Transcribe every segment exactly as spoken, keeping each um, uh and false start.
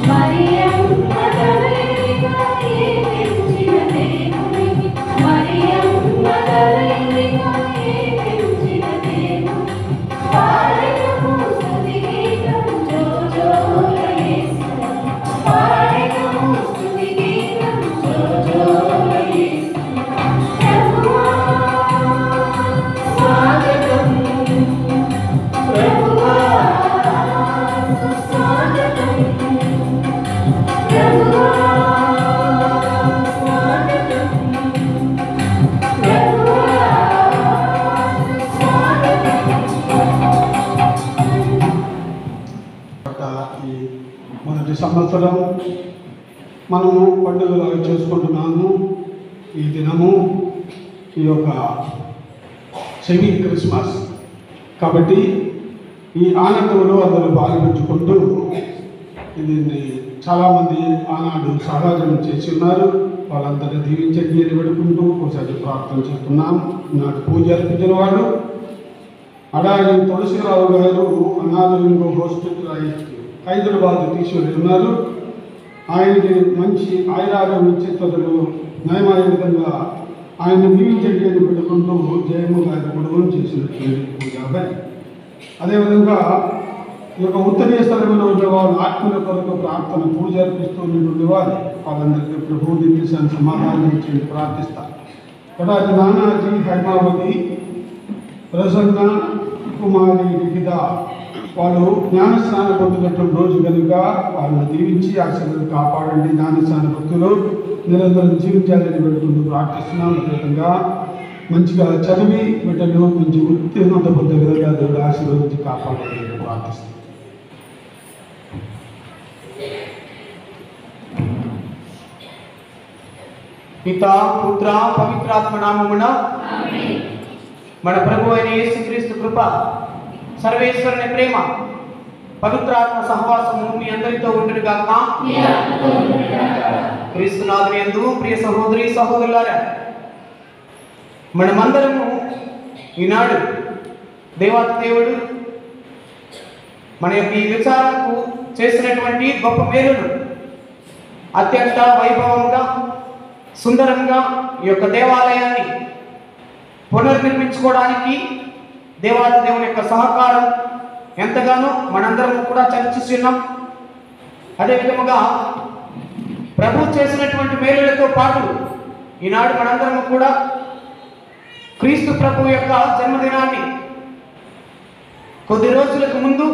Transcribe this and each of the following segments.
సంవత్సరం మనము పండుగలు చేసుకుంటున్నాము. ఈ దినము ఈ యొక్క సెమీ క్రిస్మస్ కాబట్టి ఈ ఆనందంలో అందరూ పాల్గొంచుకుంటూ దీన్ని చాలామంది ఆనాడు సహజం చేసి ఉన్నారు. వాళ్ళందరూ దీవించండి అని పెడుకుంటూ ఒకసారి ప్రార్థన చేస్తున్నాం. నాటి పూజ అర్పించిన వాడు అడారి తులసిరావు గారు అనాథులు ఇంకో హాస్పిటల్ హైదరాబాద్ తీసుకుని ఉన్నారు. ఆయనకి మంచి ఆయురారోగ్య చిత్తలు నయమయ్యే విధంగా ఆయన దీవించండి అని పెట్టుకుంటూ జయమ్మ గారి గుడుగును చేసినట్టు కాబట్టి అదేవిధంగా ఈ యొక్క ఉత్తరీయ స్థలంలో ఉండేవారు ఆత్మల కొరకు ప్రార్థన పూజ అర్పిస్తూ ఉండేవారు. వాళ్ళందరికీ ప్రభు దివ్యశాన్ని సమాధానం ఇచ్చి ప్రార్థిస్తారు. కడాది నానాజీ హైమావతి ప్రసన్న కుమారి లిఖిత వాళ్ళు జ్ఞానస్నాన పొందినటువంటి రోజు కనుక వాళ్ళని దీవించి ఆశీర్వాదం కాపాడండి. జ్ఞానస్నాన భక్తులు నిరంతరం జీవించాలని పెడుకుంటూ ప్రార్థిస్తున్నాం. విధంగా మంచిగా చదివి బిడ్డలు మంచి ఉత్తీర్ణత పొందే విధంగా దేవుడు ఆశీర్వదించి కాపాడాలని ప్రార్థిస్తున్నాం. పితా పుత్ర పవిత్రాత్మ నామమున మన ప్రభు అయిన యేసుక్రీస్తు కృప, సర్వేశ్వరుని ప్రేమ, పవిత్రాత్మ సహవాసము మీ అందరితో ఉండును గాక. క్రీస్తునాథుని యందు ప్రియ సహోదరి సహోదరులారా, మనమందరము ఈనాడు దేవాతి దేవుడు మన యొక్క ఈ విచారణకు చేసినటువంటి గొప్ప మేలును అత్యంత వైభవంగా సుందరంగా ఈ యొక్క దేవాలయాన్ని పునర్నిర్మించుకోవడానికి దేవాది దేవుని యొక్క సహకారం ఎంతగానో మనందరం కూడా చర్చిస్తున్నాం. అదేవిధముగా ప్రభు చేసినటువంటి మేలులతో పాటు ఈనాడు మనందరం కూడా క్రీస్తు ప్రభు యొక్క జన్మదినాన్ని కొద్ది రోజులకు ముందు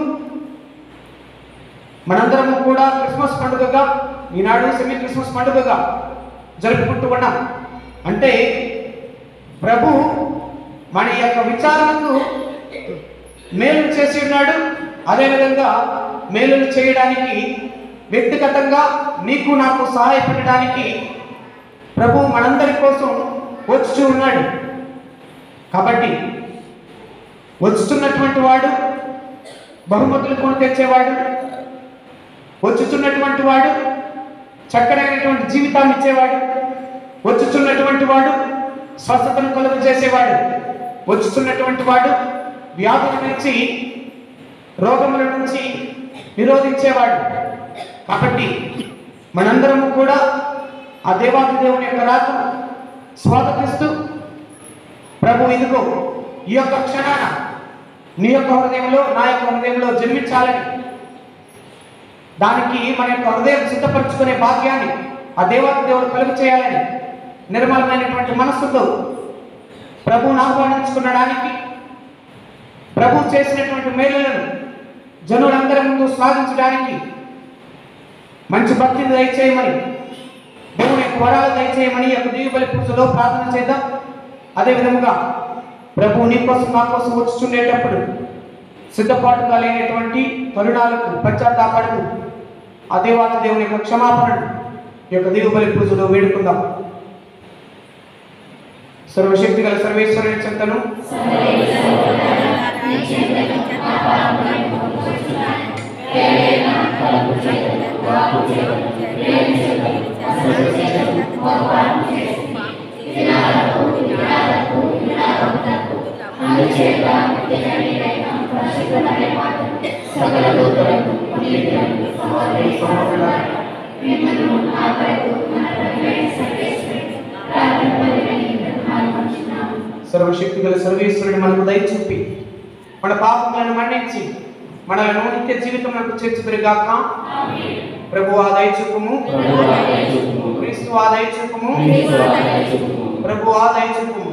మనందరము కూడా క్రిస్మస్ పండుగగా ఈనాడు సెమీ క్రిస్మస్ పండుగగా జరుపుకుంటూ ఉన్నాం. అంటే ప్రభు మన యొక్క విచారణకు మేలు చేసి ఉన్నాడు. అదేవిధంగా మేలులు చేయడానికి వ్యక్తిగతంగా నీకు నాకు సహాయపడడానికి ప్రభు మనందరి కోసం వచ్చి ఉన్నాడు. కాబట్టి వచ్చుతున్నటువంటి వాడు బహుమతులు కొని తెచ్చేవాడు, వచ్చుతున్నటువంటి వాడు చక్కనైనటువంటి జీవితాన్ని ఇచ్చేవాడు, వచ్చుతున్నటువంటి వాడు స్వస్థతను కలుగు చేసేవాడు, వచ్చుతున్నటువంటి వాడు వ్యాధుల నుంచి రోగముల నుంచి నిరోధించేవాడు. కాబట్టి మనందరము కూడా ఆ దేవాది దేవుని యొక్క రాకను స్వాగతిస్తూ ప్రభు ఇదిగో ఈ యొక్క క్షణాన నీ యొక్క హృదయంలో నా యొక్క హృదయంలో జన్మించాలని, దానికి మన యొక్క హృదయం సిద్ధపరచుకునే భాగ్యాన్ని ఆ దేవాది దేవుడు కలుగు చేయాలని నిర్మలమైనటువంటి మనస్సుతో ప్రభువును ఆహ్వానించుకునడానికి, ప్రభు చేసినటువంటి మేలులను జనులందరి ముందు సాధించడానికి మంచి భక్తిని దయచేయమని, దేవుని యొక్క వరాలు దయచేయమని యొక్క దీవెబలి పూజలో ప్రార్థన చేద్దాం. అదేవిధముగా ప్రభు నీ కోసం నా కోసం వచ్చుచుండేటప్పుడు సిద్ధపాటుగా లేనటువంటి తరుణాలకు పశ్చాత్తాపడుతూ ఆ దేవాతి దేవుని యొక్క క్షమాపణను ఈ యొక్క దీవెబలి పూజలో వేడుకుందాం. సర్వశక్తి గల సర్వేశ్వరుని చెంతను సకల సర్వశక్తి గల సర్వేశ్వరుడు మనకు దయ చూపి మన పాపములను మన్నించి మనలను నిత్య జీవితంలో చేర్చుదురుగాక. ప్రభు ఆ దయ చూపుము, క్రీస్తు ఆ దయ చూపుము, ప్రభు ఆ దయ చూపుము.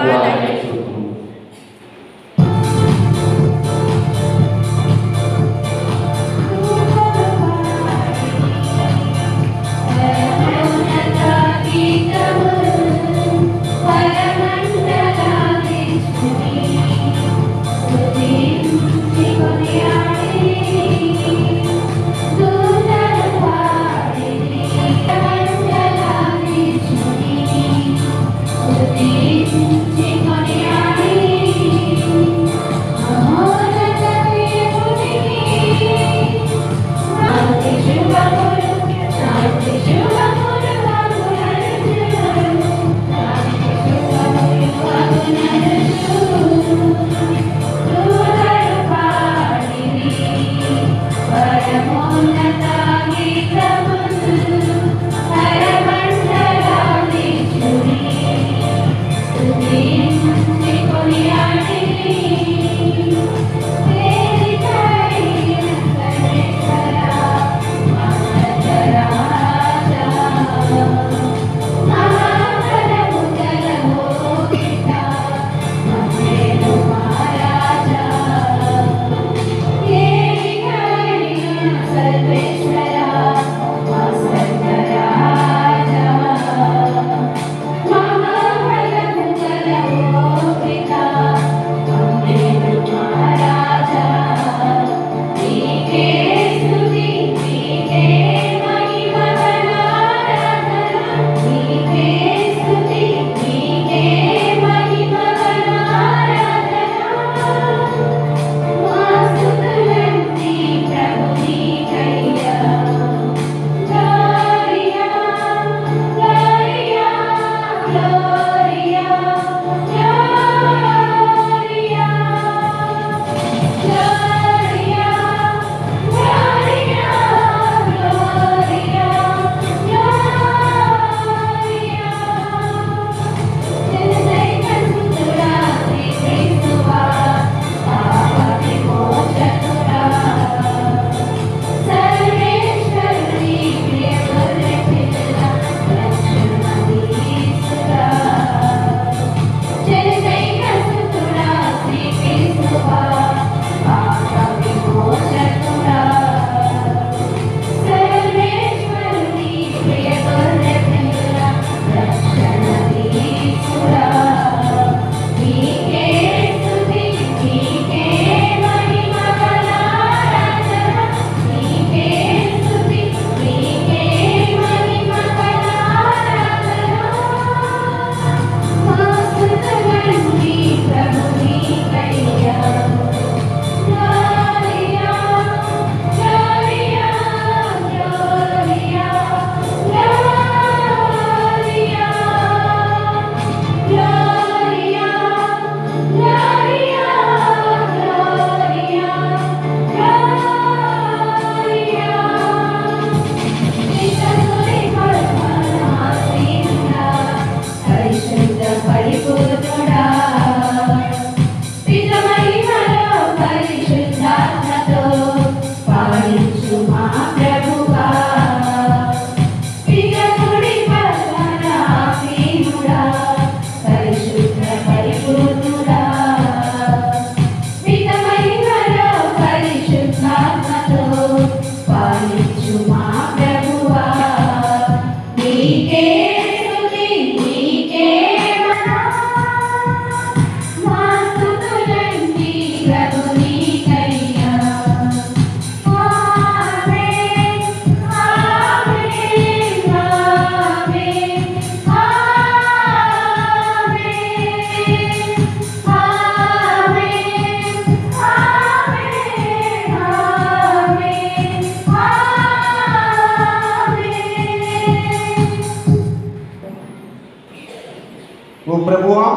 ఓ ప్రభువా,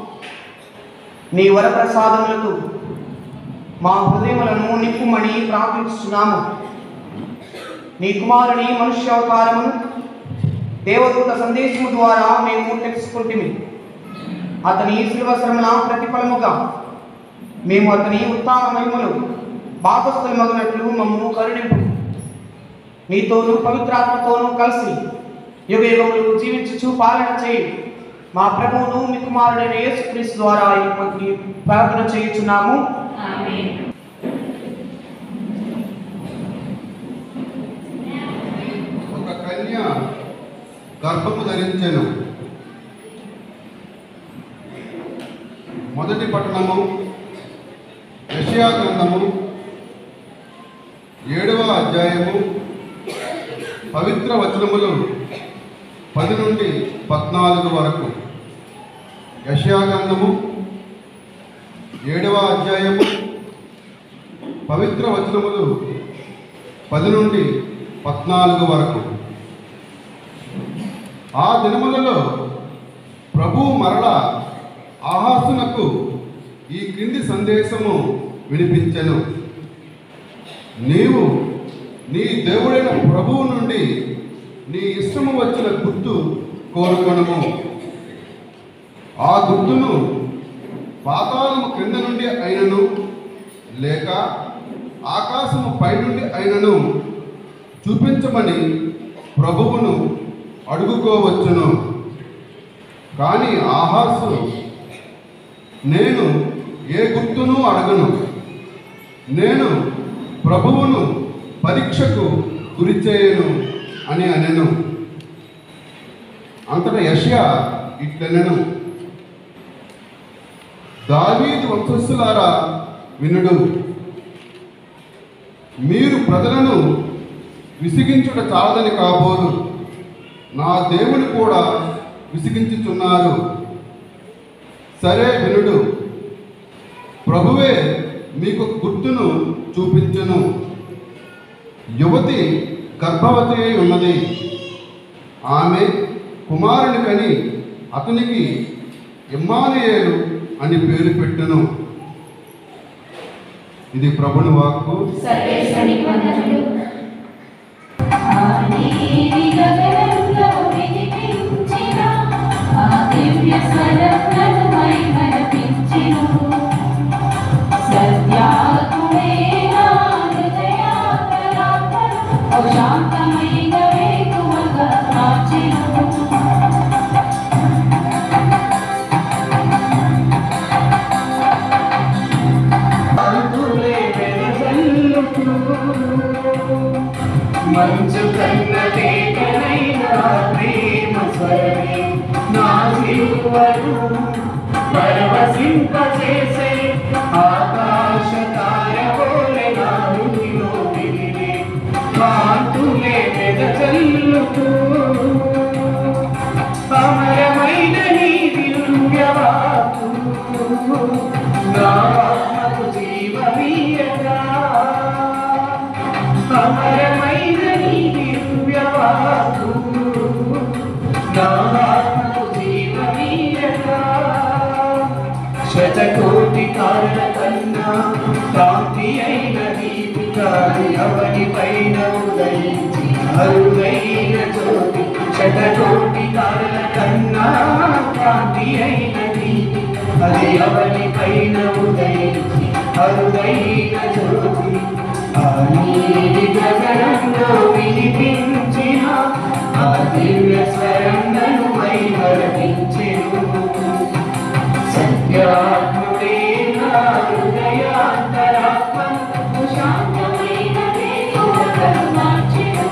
నీ వరప్రసాదములకు మా హృదయములను నింపుమని ప్రార్థిస్తున్నాము. నీ కుమారుని మనుష్యావతారమును దేవదూత సందేశము ద్వారా మేము తెలుసుకుంటుమి. అతని శిలువ శ్రమల ప్రతిఫలముగా మేము అతని ఉత్థాన మహిమలు భాగస్థులమగునట్లు మమ్ము కరుణింపు. మీతోనూ పవిత్రాత్మతోనూ కలిసి యుగ యుగములు జీవించుచు పాలన చేయి. మా ప్రభువును మీ కుమారుడైన యేసుక్రీస్తు ద్వారా ఈ ప్రార్థన చేయుచున్నాము. ఆమేన్. ఒక కన్య గర్భము ధరించెను. మొదటి పట్టణము యెషయా గ్రంథము ఏడవ అధ్యాయము పవిత్ర వచనములు పది నుండి పద్నాలుగు వరకు. యెషయా గ్రంథము ఏడవ అధ్యాయము పవిత్ర వచనములు పది నుండి పద్నాలుగు వరకు. ఆ దినములలో ప్రభువు మరల ఆహాసునకు ఈ క్రింది సందేశము వినిపించెను. నీవు నీ దేవుడైన ప్రభువు నుండి నీ ఇష్టము వచ్చిన గుర్తు కోరుకొనుము. ఆ గుర్తును పాతాళము క్రింద నుండి అయినను లేక ఆకాశము పై నుండి అయినను చూపించమని ప్రభువును అడుగుకోవచ్చును. కానీ ఆహాసు, నేను ఏ గుర్తును అడగను, నేను ప్రభువును పరీక్షకు గురిచేయను అని అనెను. అంతటా యెషయా ఇట్లనెను, దావీదు వంశస్థులారా వినుడు. మీరు ప్రజలను విసిగించుట చాలదని కాబోలు, నా దేవుని కూడా విసిగించుచున్నారు. సరే వినుడు, ప్రభువే మీకు గుర్తును చూపించును. యువతి గర్భవతి అయి ఉన్నది. ఆమె కుమారుని కని అతనికి ఇమ్మానుయేలు అని పేరు పెట్టును. ఇది ప్రభుని వాక్కు. సర్వేశ్వరునికి వందనములు. ఆదిని గగనంలో వినిపించిన ఆ దివ్య స్వరములను మైమరపించెను. సత్యాత్ముడే నా హృదయాంతరాత్మను ఓ శాంతమైన వేకువగా మార్చెను. మంచు కన్న తేటనైన ప్రేమ స్వరమే నా జీవను పరవశింపచేసే ఆకాశ తారవోలే నా హృదిలో వెలిగే కాంతులే వెదజల్లుతూ అమరమైన నీ దివ్యవాక్కు నా ఆత్మకు జీవమీయగా. అమరమైన నీ దివ్యవాక్కు నా ఆత్మకు జీవమీయగా. శతకోటి తారల కన్నా కాంతి అయిన దీపికాది అవని పైన ఉదయించి అరుదైన జ్యోతి. శతకోటి తారల కన్నా కాంతి అయిన దీపి అది అవని పైన ఉదయించి అరుదైన జ్యోతి. ఆ నీలి గగనంలో వినిపించిన ఆ దివ్య స్వరం నన్ను మైమరపించెను. సత్యాత్ముడే నా హృదయాంతరాత్మను శాంతమైన వేకువగా మార్చెను.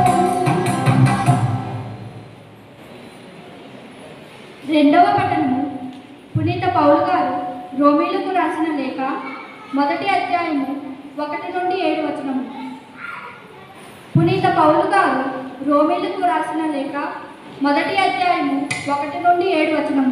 రెండవ పట్టణము పునీత పౌలు గారు రోమీలకు రాసిన లేఖ మొదటి అధ్యాయము ఒకటి నుండి ఏడు వచనము. పునీత పౌలు గారు రోమీలకు రాసిన లేఖ మొదటి అధ్యాయము ఒకటి నుండి ఏడు వచనము.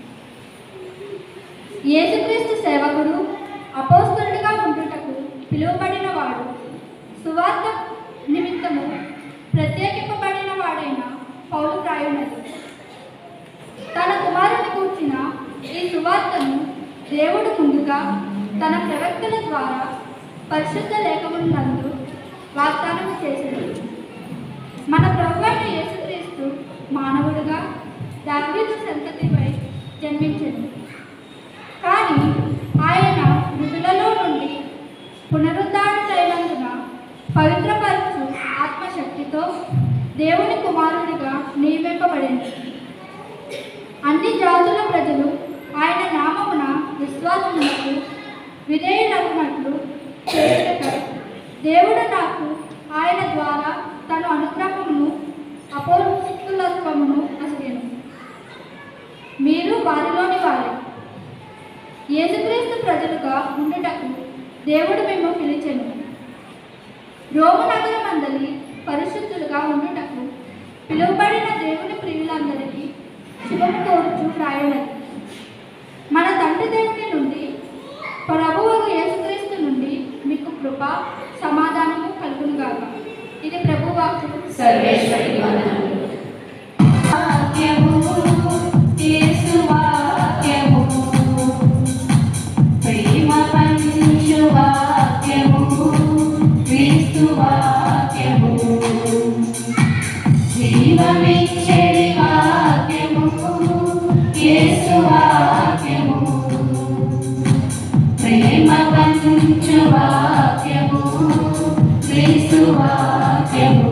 యేసుక్రీస్తు సేవకుడు అపోస్తలుడిగా ఉండుటకు పిలువబడిన వాడు, సువార్త నిమిత్తము ప్రత్యేకింపబడిన వాడైన పౌలు వ్రాయున్నది. తన కుమారుని కూర్చిన ఈ సువార్తను దేవుడు ముందుగా తన ప్రవక్తల ద్వారా పరిశుద్ధ లేఖములందు వాగ్దానం చేశాడు. మన ప్రభువైన యేసుక్రీస్తు మానవుడుగా దావీదు సంతతిపై జన్మించెను. కానీ ఆయన మృతులలో నుండి పునరుద్ధరణైనందున పవిత్రపరచు ఆత్మశక్తితో దేవుని కుమారుడిగా నియమింపబడింది. అన్ని జాతుల ప్రజలు ఆయన నామమున విశ్వాసమునకు విధేయులగునట్లు చేయుటకై దేవుడు నాకు ఆయన ద్వారా తన అనుగ్రహమును అపోస్తులత్వమును అసిగెను. మీరు వారిలోని వారే. యేసుక్రీస్తు ప్రజలుగా ఉండుటకు దేవుడు మేము పిలిచెను. రోము నగరమందలి పరిశుద్ధులుగా ఉండుటకు పిలువబడిన దేవుని ప్రియులందరికీ శుభము కోరుచు రాయనది. మన తండ్రి దేవుని నుండి ప్రభువు యేసుక్రీస్తు నుండి మీకు కృప సమాధానము కలుగునుగాక. ఇది ప్రభు వాక్కు. సర్వేశ్వరి వందనములు. వాక్యము యేసు వాక్యము ప్రేమ పంచు వాక్యము క్రీస్తు వాక్యము జీవమిచ్చే వాక్యము యేసు వాక్యము ప్రేమ పంచు వాక్యము క్రీస్తు వాక్యము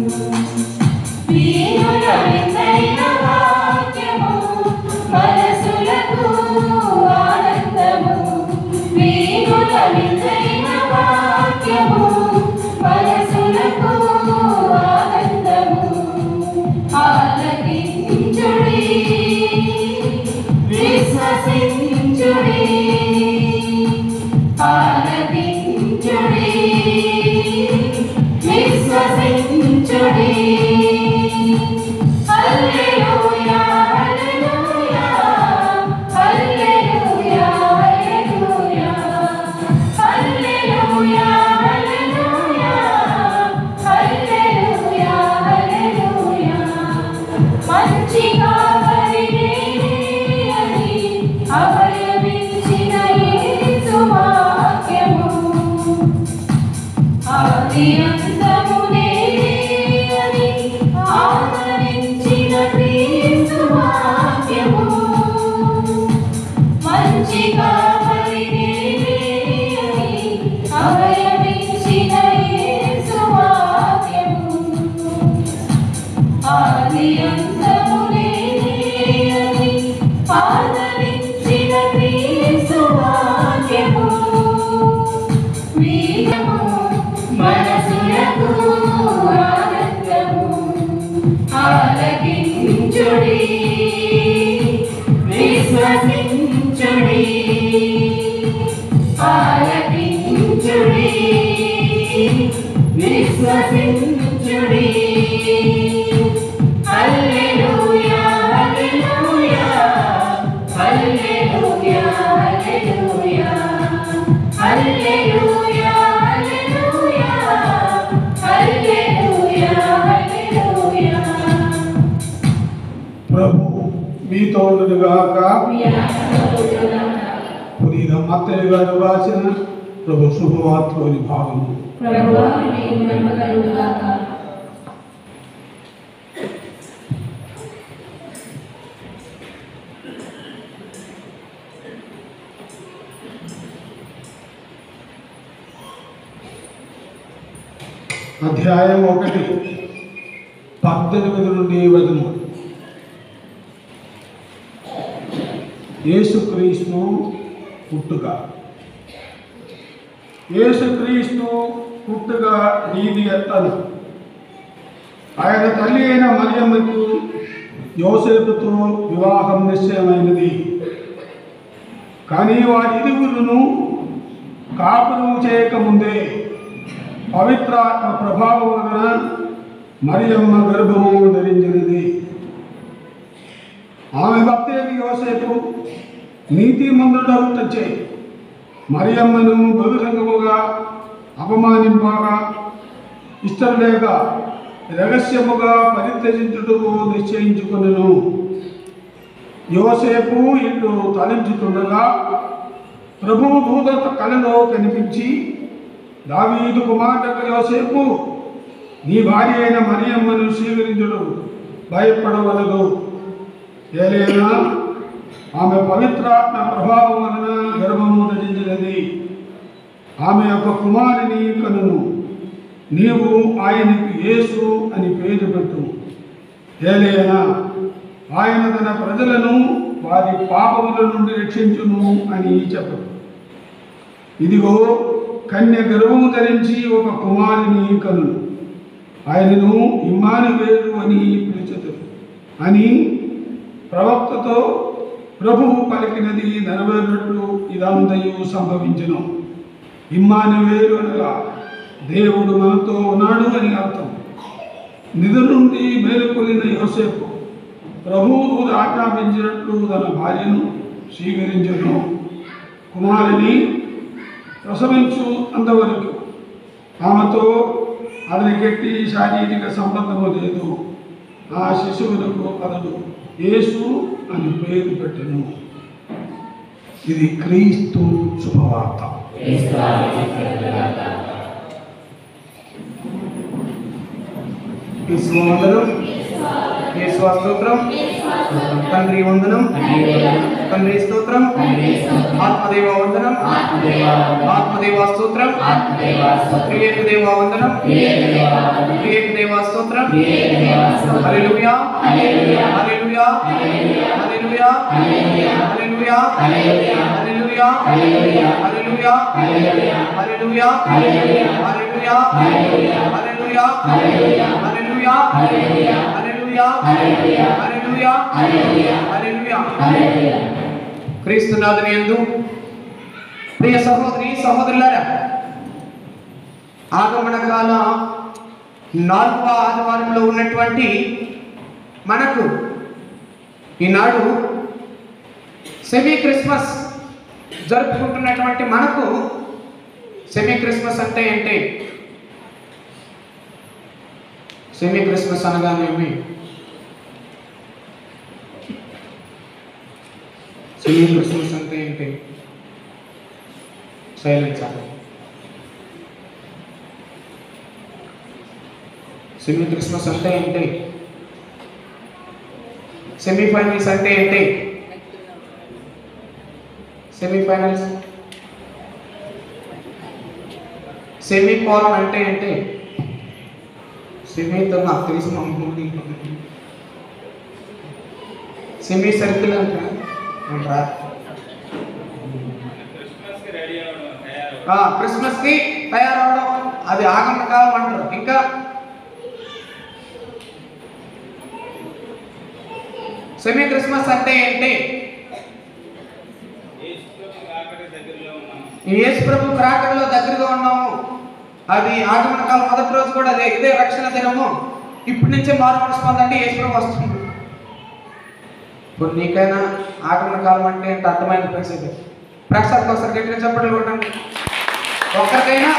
వీరుల విందైన వాక్యము మనసులకు ఆనందము వీరుల విందైన వాక్యము మనసులకు ఆనందము ఆలకించుడి విశ్వసించుడి ఆలకించుడి విశ్వసించుడి. హల్లెలూయా హల్లెలూయా హల్లెలూయా హల్లెలూయా హల్లెలూయా హల్లెలూయా హల్లెలూయా హల్లెలూయా మంచిగా పరిణేని అభయమిచ్చిన యేసు వాక్యము ఆది అంతము నేని ఆదరించిన క్రీస్తు వాక్యము మంచిగా పరిణేని అభయమిచ్చిన యేసు వాక్యము ఆది అంతము నేని ఆదరించిన క్రీస్తు వాక్యము వీరము మనసులకు ఆనందము ఆలకించుడి విశ్వసించుడి ఆలకించుడి విశ్వసించుడి. హల్లెలూయా హల్లెలూయా హల్లెలూయా హల్లెలూయా హల్లెలూయా హల్లెలూయా హల్లెలూయా హల్లెలూయా. ప్రభు మీతో ఉండుగాక. పునీత మత్తయి గారు రాసిన ప్రభు శుభవార్తలోని భాగము. ప్రభువా నీకు మహిమ కలుగుగాక. అధ్యాయం ఒకటి పద్దెనిమిది నుండి వచనం. యేసుక్రీస్తు పుట్టుక. యేసుక్రీస్తు పుట్టుక నీది ఎత్తను. ఆయన తల్లి అయిన మరియమ్మకు యోసేపుతో వివాహం నిశ్చయమైనది. కానీ వారి ఇరువురును కాపురం చేయకముందే పవిత్రాత్మ ప్రభావం వలన మరియమ్మ గర్భము ధరించినది. ఆమె భక్తి యోసేపు నీతిమంతుడవుటచే మరియమ్మను బహుసంగముగా అపమానింపగా ఇష్టం లేక రహస్యముగా పరిత్యజించుటకు నిశ్చయించుకొనెను. యోసేపు ఇల్లు తలంచుతుండగా ప్రభువు దూత కలలో కనిపించి, దావీదు కుమార్తె యోసేపు, నీ భార్య అయిన మరియమ్మను స్వీకరించుడు, భయపడవలదు. ఏలైనా ఆమె పవిత్రాత్మ ప్రభావం వలన గర్భము ధరించినది. ఆమె యొక్క కుమారుని కనును. నీవు ఆయనకు యేసు అని పేరు పెట్టు. ఏలైనా ఆయన తన ప్రజలను వారి పాపముల నుండి రక్షించును అని చెప్పు. ఇదిగో కన్య గర్భము ధరించి ఒక కుమారుని కనును. ఆయనను ఇమ్మానువేలు అని పిలుచుతారు అని ప్రవక్తతో ప్రభువు పలికినది నెరవేరినట్లు ఇదంతయు సంభవించును. ఇమ్మానువేలు అనగా దేవుడు మనతో ఉన్నాడు అని అర్థం. నిధుల నుండి మేలుకొలిన యోసేపు ప్రభువు ఆజ్ఞాపించినట్లు తన భార్యను స్వీకరించను. కుమారుని ప్రసవించు అంతవరకు ఆమెతో అతనికి ఎట్టి శారీరక సంబంధము లేదు. ఆ శిశువులకు అతడు యేసు అని పేరు పెట్టెను. ఇది క్రీస్తు శుభవార్త. యేసు వందనం, యేసు స్తోత్రం, తండ్రి వందనం, తండ్రి స్తోత్రం, ఆత్మదేవ వందనం, ఆత్మదేవ స్తోత్రం, త్రియేక దేవ వందనం, త్రియేక దేవ స్తోత్రం. హల్లెలూయా, హల్లెలూయా, హల్లెలూయా, హల్లెలూయా, హల్లెలూయా, హల్లెలూయా, హల్లెలూయా, హల్లెలూయా, హల్లెలూయా, హల్లెలూయా, హల్లెలూయా, హల్లెలూయా, హల్లెలూయా. క్రీస్తునాథుని యందు ప్రియ సహోదరి సహోదరులారా, ఆగమన కాల నాలుగవ ఆదివారంలో ఉన్నటువంటి మనకు ఈనాడు సెమీ క్రిస్మస్ జరుపుకుంటున్నటువంటి మనకు సెమీ క్రిస్మస్ అంటే ఏంటి? సెమీ క్రిస్మస్ అనగానేమి? సెమీ క్రిస్మస్ అంటే ఏంటి? సైలెన్స్ అన్న. సెమీ క్రిస్మస్ అంటే ఏంటి? సెమీఫైనల్స్ అంటే ఏంటి? సెమీఫైనల్స్ సెమీ కోలన్ అంటే ఏంటి? సెమీతో నాకు తెలిసి మా మూడు సెమీ సర్కిల్ అంటారా? క్రిస్మస్ కి తయారవడం, అది ఆగమన కాలం అంటారు. ఇంకా సెమీ క్రిస్మస్ అంటే ఏంటి? యేసు ప్రభు రాకడలో దగ్గరగా ఉన్నాము. అది ఆగమన కాలం మొదటి రోజు కూడా అదే, ఇదే రక్షణ దినము. ఇప్పటి నుంచే మారు మనసు పొందండి, యేసు ప్రభు వస్తుంది. ఇప్పుడు నీకైనా ఆగమన కాలం అంటే ఏంటి అర్థమైంది? ప్రసిద్ధి ప్రసాద్ ఒకసారి గట్టిగా చెప్పట్లు కొట్టండి. ఒక్కరికైనా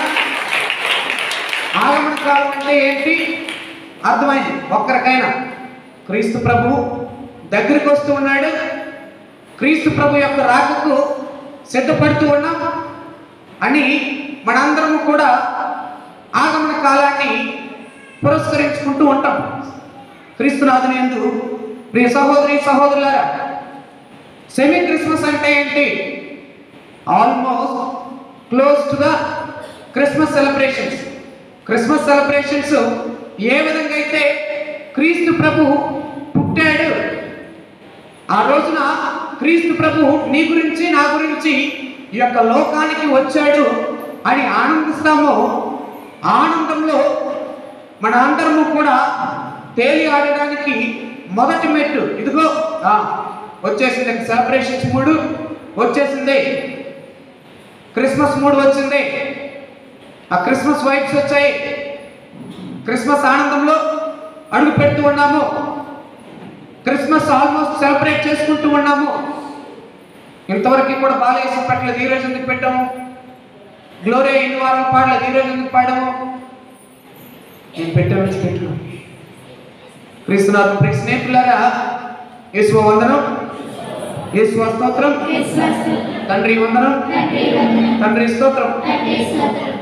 ఆగమన కాలం అంటే ఏంటి అర్థమైంది? ఒక్కరికైనా క్రీస్తు ప్రభు దగ్గరికి వస్తూ ఉన్నాడు. క్రీస్తు ప్రభు యొక్క రాకకు సిద్ధపడుతూ ఉన్నాం అని మనందరము కూడా ఆగమన కాలాన్ని పురస్కరించుకుంటూ ఉంటాం. క్రీస్తునాథుని యందు ప్రియ సహోదరి సహోదరులారా, సెమీ క్రిస్మస్ అంటే ఏంటి? Almost close to the Christmas celebrations. Christmas celebrations ఏ విధంగా అయితే క్రీస్తు ప్రభు పుట్టాడు, ఆ రోజున క్రీస్తు ప్రభు నీ గురించి నా గురించి ఈ యొక్క లోకానికి వచ్చాడు అని ఆనందిస్తామో, ఆనందంలో మన అందరము కూడా తేలి ఆడడానికి మొదటి మెట్టు ఇదిగో వచ్చేసింది. సెలబ్రేషన్స్ మూడు వచ్చేసింది, క్రిస్మస్ మూడు వచ్చింది. ఆ క్రిస్మస్ వైబ్స్ వచ్చాయి. క్రిస్మస్ ఆనందంలో అడుగు పెడుతూ ఉన్నాము. క్రిస్మస్ ఆల్మోస్ట్ సెలబ్రేట్ చేసుకుంటూ ఉన్నాము. ఇంతవరకు కూడా బాలయేసు పెట్టలేదు, ఈ రోజు ఎందుకు పెట్టాము? గ్లోరియా ఎన్ని వారాలు పాడలేదు, ఈ రోజు ఎందుకు పాడాము? నేను పెట్టాను పెట్టు. క్రీస్తునాథ ప్రియ స్నేహితులారా, యేసు వందనం, యేసు స్తోత్రం, తండ్రి వందనం, తండ్రి స్తోత్రం.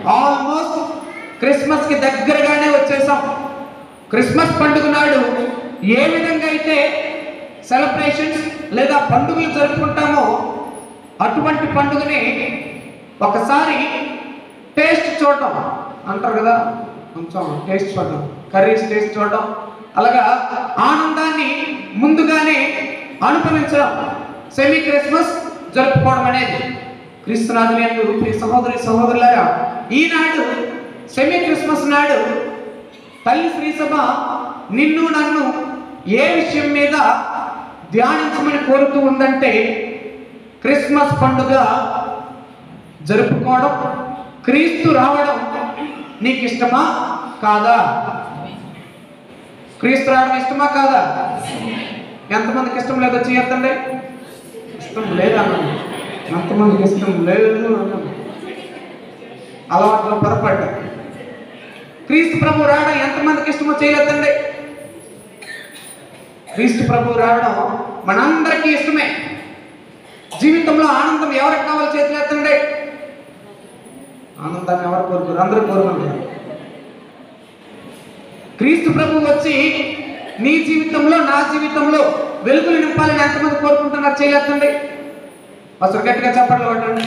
ఆల్మోస్ట్ క్రిస్మస్ కి దగ్గరగానే వచ్చేసాం. క్రిస్మస్ పండుగ నాడు ఏ విధంగా అయితే సెలబ్రేషన్స్ లేదా పండుగలు జరుపుకుంటామో అటువంటి పండుగని ఒకసారి టేస్ట్ చూడటం అంటారు కదా, కొంచెం టేస్ట్ చూడడం, కర్రీస్ టేస్ట్ చూడడం, అలాగా ఆనందాన్ని ముందుగానే అనుభవించడం సెమీ క్రిస్మస్ జరుపుకోవడం అనేది. క్రీస్తునాథుని యందు ప్రియ సహోదరి సహోదరులారా, ఈనాడు సెమీ క్రిస్మస్ నాడు తల్లి శ్రీసభ నిన్ను నన్ను ఏ విషయం మీద ధ్యానించమని కోరుతూ ఉందంటే, క్రిస్మస్ పండుగ జరుపుకోవడం, క్రీస్తు రావడం నీకు ఇష్టమా కాదా? క్రీస్తు రావడం ఇష్టమా కాదా? ఎంతమందికి ఇష్టం లేదో చేయొద్దండి. ఇష్టం లేదా అన్నాను, ఎంతమందికి ఇష్టం లేదు అన్నాను, అలవాట్లో పొరపాటు. క్రీస్తు ప్రభు రావడం ఎంతమందికి ఇష్టమో చేయలేదండి. క్రీస్తు ప్రభు రావడం మనందరికీ ఇష్టమే. జీవితంలో ఆనందం ఎవరికి కావాలి చేతులేదండి. ఆనందాన్ని ఎవరు కోరుకోరు? అందరూ కోరుకుంటారు. క్రీస్తు ప్రభు వచ్చి నీ జీవితంలో నా జీవితంలో వెలుగులు నింపాలని ఎంతమంది కోరుకుంటున్నారు చేయలేదండి. అసలు గట్టిగా చెప్పట్లు కొట్టండి.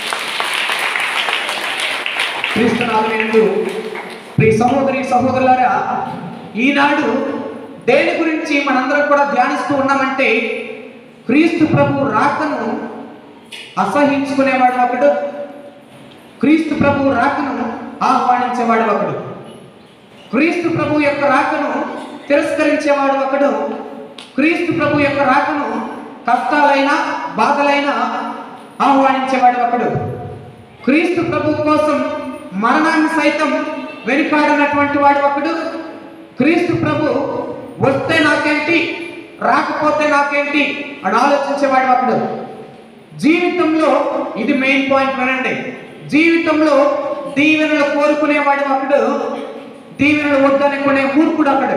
క్రీస్తు నామమునందు ప్రియ సహోదరి సహోదరులారా, ఈనాడు దేని గురించి మనందరం కూడా ధ్యానిస్తూ ఉన్నామంటే, క్రీస్తు ప్రభు రాకను అసహించుకునేవాడు ఒకడు, క్రీస్తు ప్రభు రాకను ఆహ్వానించేవాడు ఒకడు, క్రీస్తు ప్రభు యొక్క రాకను తిరస్కరించేవాడు ఒకడు, క్రీస్తు ప్రభు యొక్క రాకను కష్టాలైనా బాధలైనా ఆహ్వానించేవాడు ఒకడు, క్రీస్తు ప్రభు కోసం మరణాన్ని సైతం వెనుకాడనటువంటి వాడు ఒకడు, క్రీస్తు ప్రభు వస్తే నాకేంటి రాకపోతే నాకేంటి అని ఆలోచించేవాడు ఒకడు. జీవితంలో ఇది మెయిన్ పాయింట్ వినండి. జీవితంలో దీవెనలు కోరుకునేవాడు ఒకడు, దీవెనలు వద్దనుకునే మూర్ఖుడు ఒకడు.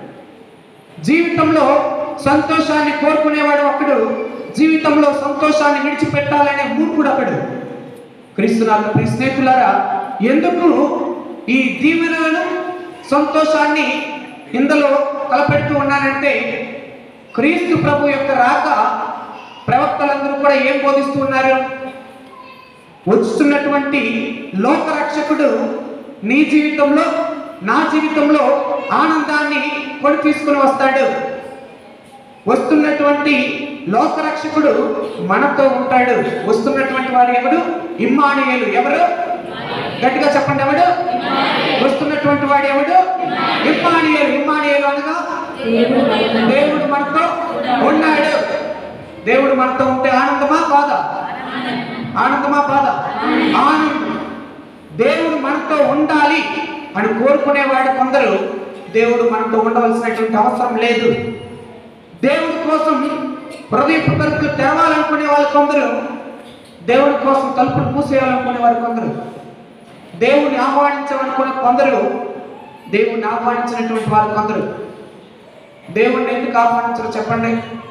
జీవితంలో సంతోషాన్ని కోరుకునేవాడు ఒకడు, జీవితంలో సంతోషాన్ని విడిచిపెట్టాలనే మూర్ఖుడు ఒకడు. క్రీస్తునాథుని ప్రియ స్నేహితులారా, ఎందుకు ఈ దీవెనలను సంతోషాన్ని ఇందులో కలపెడుతూ ఉన్నానంటే, క్రీస్తు ప్రభు యొక్క రాక ప్రవక్తలందరూ కూడా ఏం బోధిస్తూ ఉన్నారు? వస్తున్నటువంటి లోకరక్షకుడు నీ జీవితంలో నా జీవితంలో ఆనందాన్ని కొని తీసుకుని వస్తాడు. వస్తున్నటువంటి లోకరక్షకుడు మనతో ఉంటాడు. వస్తున్నటువంటి వాడు ఎవడు? ఇమ్మానుయేలు. ఎవరు? గట్టిగా చెప్పండి, ఎవడు? వస్తున్నటువంటి వాడు ఎవడు? ఇమ్మానుయేలు. ఇమ్మానుయేలు అనగా దేవుడు మనతో ఉన్నాడు. దేవుడు మనతో ఉంటే ఆనందమా బాధ? ఆనందమా బాధ? ఆనందం. దేవుడు మనతో ఉండాలి అని కోరుకునేవాడు కొందరు, దేవుడు మనతో ఉండవలసినటువంటి అవసరం లేదు. దేవుడి కోసం హృదయపు తలుపులు తెరవాలనుకునే వాళ్ళు కొందరు, దేవుడి కోసం తలుపులు మూసేయాలనుకునే వారు కొందరు, దేవుడిని ఆహ్వానించాలనుకునే కొందరు, దేవుడిని ఆహ్వానించినటువంటి వారు కొందరు. దేవుడిని ఎందుకు ఆహ్వానించరు చెప్పండి?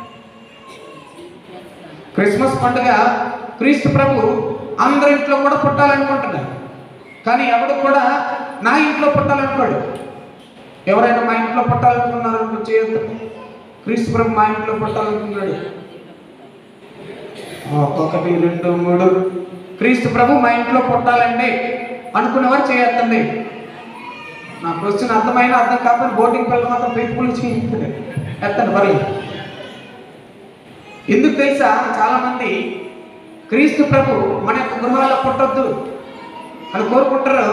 క్రిస్మస్ పండుగ క్రీస్తు ప్రభు అందరి ఇంట్లో కూడా పుట్టాలనుకుంటున్నారు. కానీ ఎవడు కూడా నా ఇంట్లో పుట్టాలనుకోడు. ఎవరైనా మా ఇంట్లో పుట్టాలనుకున్నారనుకో చేయొద్దు. క్రీస్తు ప్రభు మా ఇంట్లో పుట్టాలనుకున్నాడు. ఒకటి రెండు మూడు క్రీస్తు ప్రభు మా ఇంట్లో పుట్టాలండి అనుకునేవారు చేయొద్దండి. నా క్వశ్చన్ అర్థమైనా అర్థం కాకపోతే బోటింగ్ పిల్లలు మాత్రం పెట్టుకుని చేయించండి, ఎత్తండి పర్లేదు. ఎందుకు తెలుసా? చాలా మంది క్రీస్తు ప్రభు మన యొక్క గృహాల్లో పుట్టొద్దు అని కోరుకుంటారు.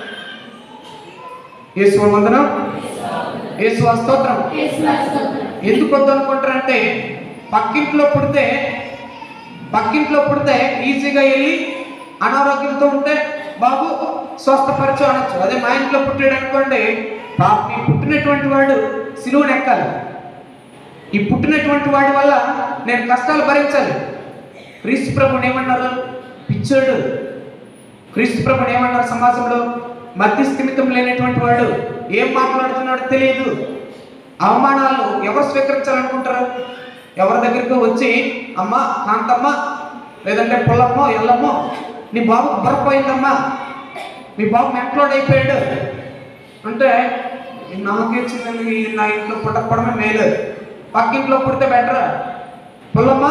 యేసు వందనం, యేసు స్తోత్రం. ఎందుకు వద్దు అనుకుంటారంటే, పక్కింట్లో పుడితే పక్కింట్లో పుడితే ఈజీగా వెళ్ళి అనారోగ్యంతో ఉంటే బాబు స్వస్థపరచు అనొచ్చు. అదే మా ఇంట్లో పుట్టాడు అనుకోండి, పాపి పుట్టినటువంటి వాడు సిలువను ఎక్కాలి. ఈ పుట్టినటువంటి వాడి వల్ల నేను కష్టాలు భరించాలి. క్రీస్తు ప్రభుని ఏమన్నారు? పిచ్చోడు. క్రీస్తు ప్రభుని ఏమన్నారు సమాజంలో? మధ్యస్థిమితం లేనటువంటి వాడు. ఏం మాట్లాడుతున్నాడో తెలియదు. అవమానాలు ఎవరు స్వీకరించాలనుకుంటారు? ఎవరి దగ్గరికి వచ్చి అమ్మ కాంతమ్మ లేదంటే పొల్లమ్మో ఎల్లమ్మో నీ బాబుకు బుర్రపోయిందమ్మా, మీ బాబు మెంట్లోడ్ అయిపోయాడు అంటే నాకే చిన్నది నా ఇంట్లో పుట్టకపోవడమే మేలు, పక్కింట్లో పుడితే బెటర్. పుల్లమ్మ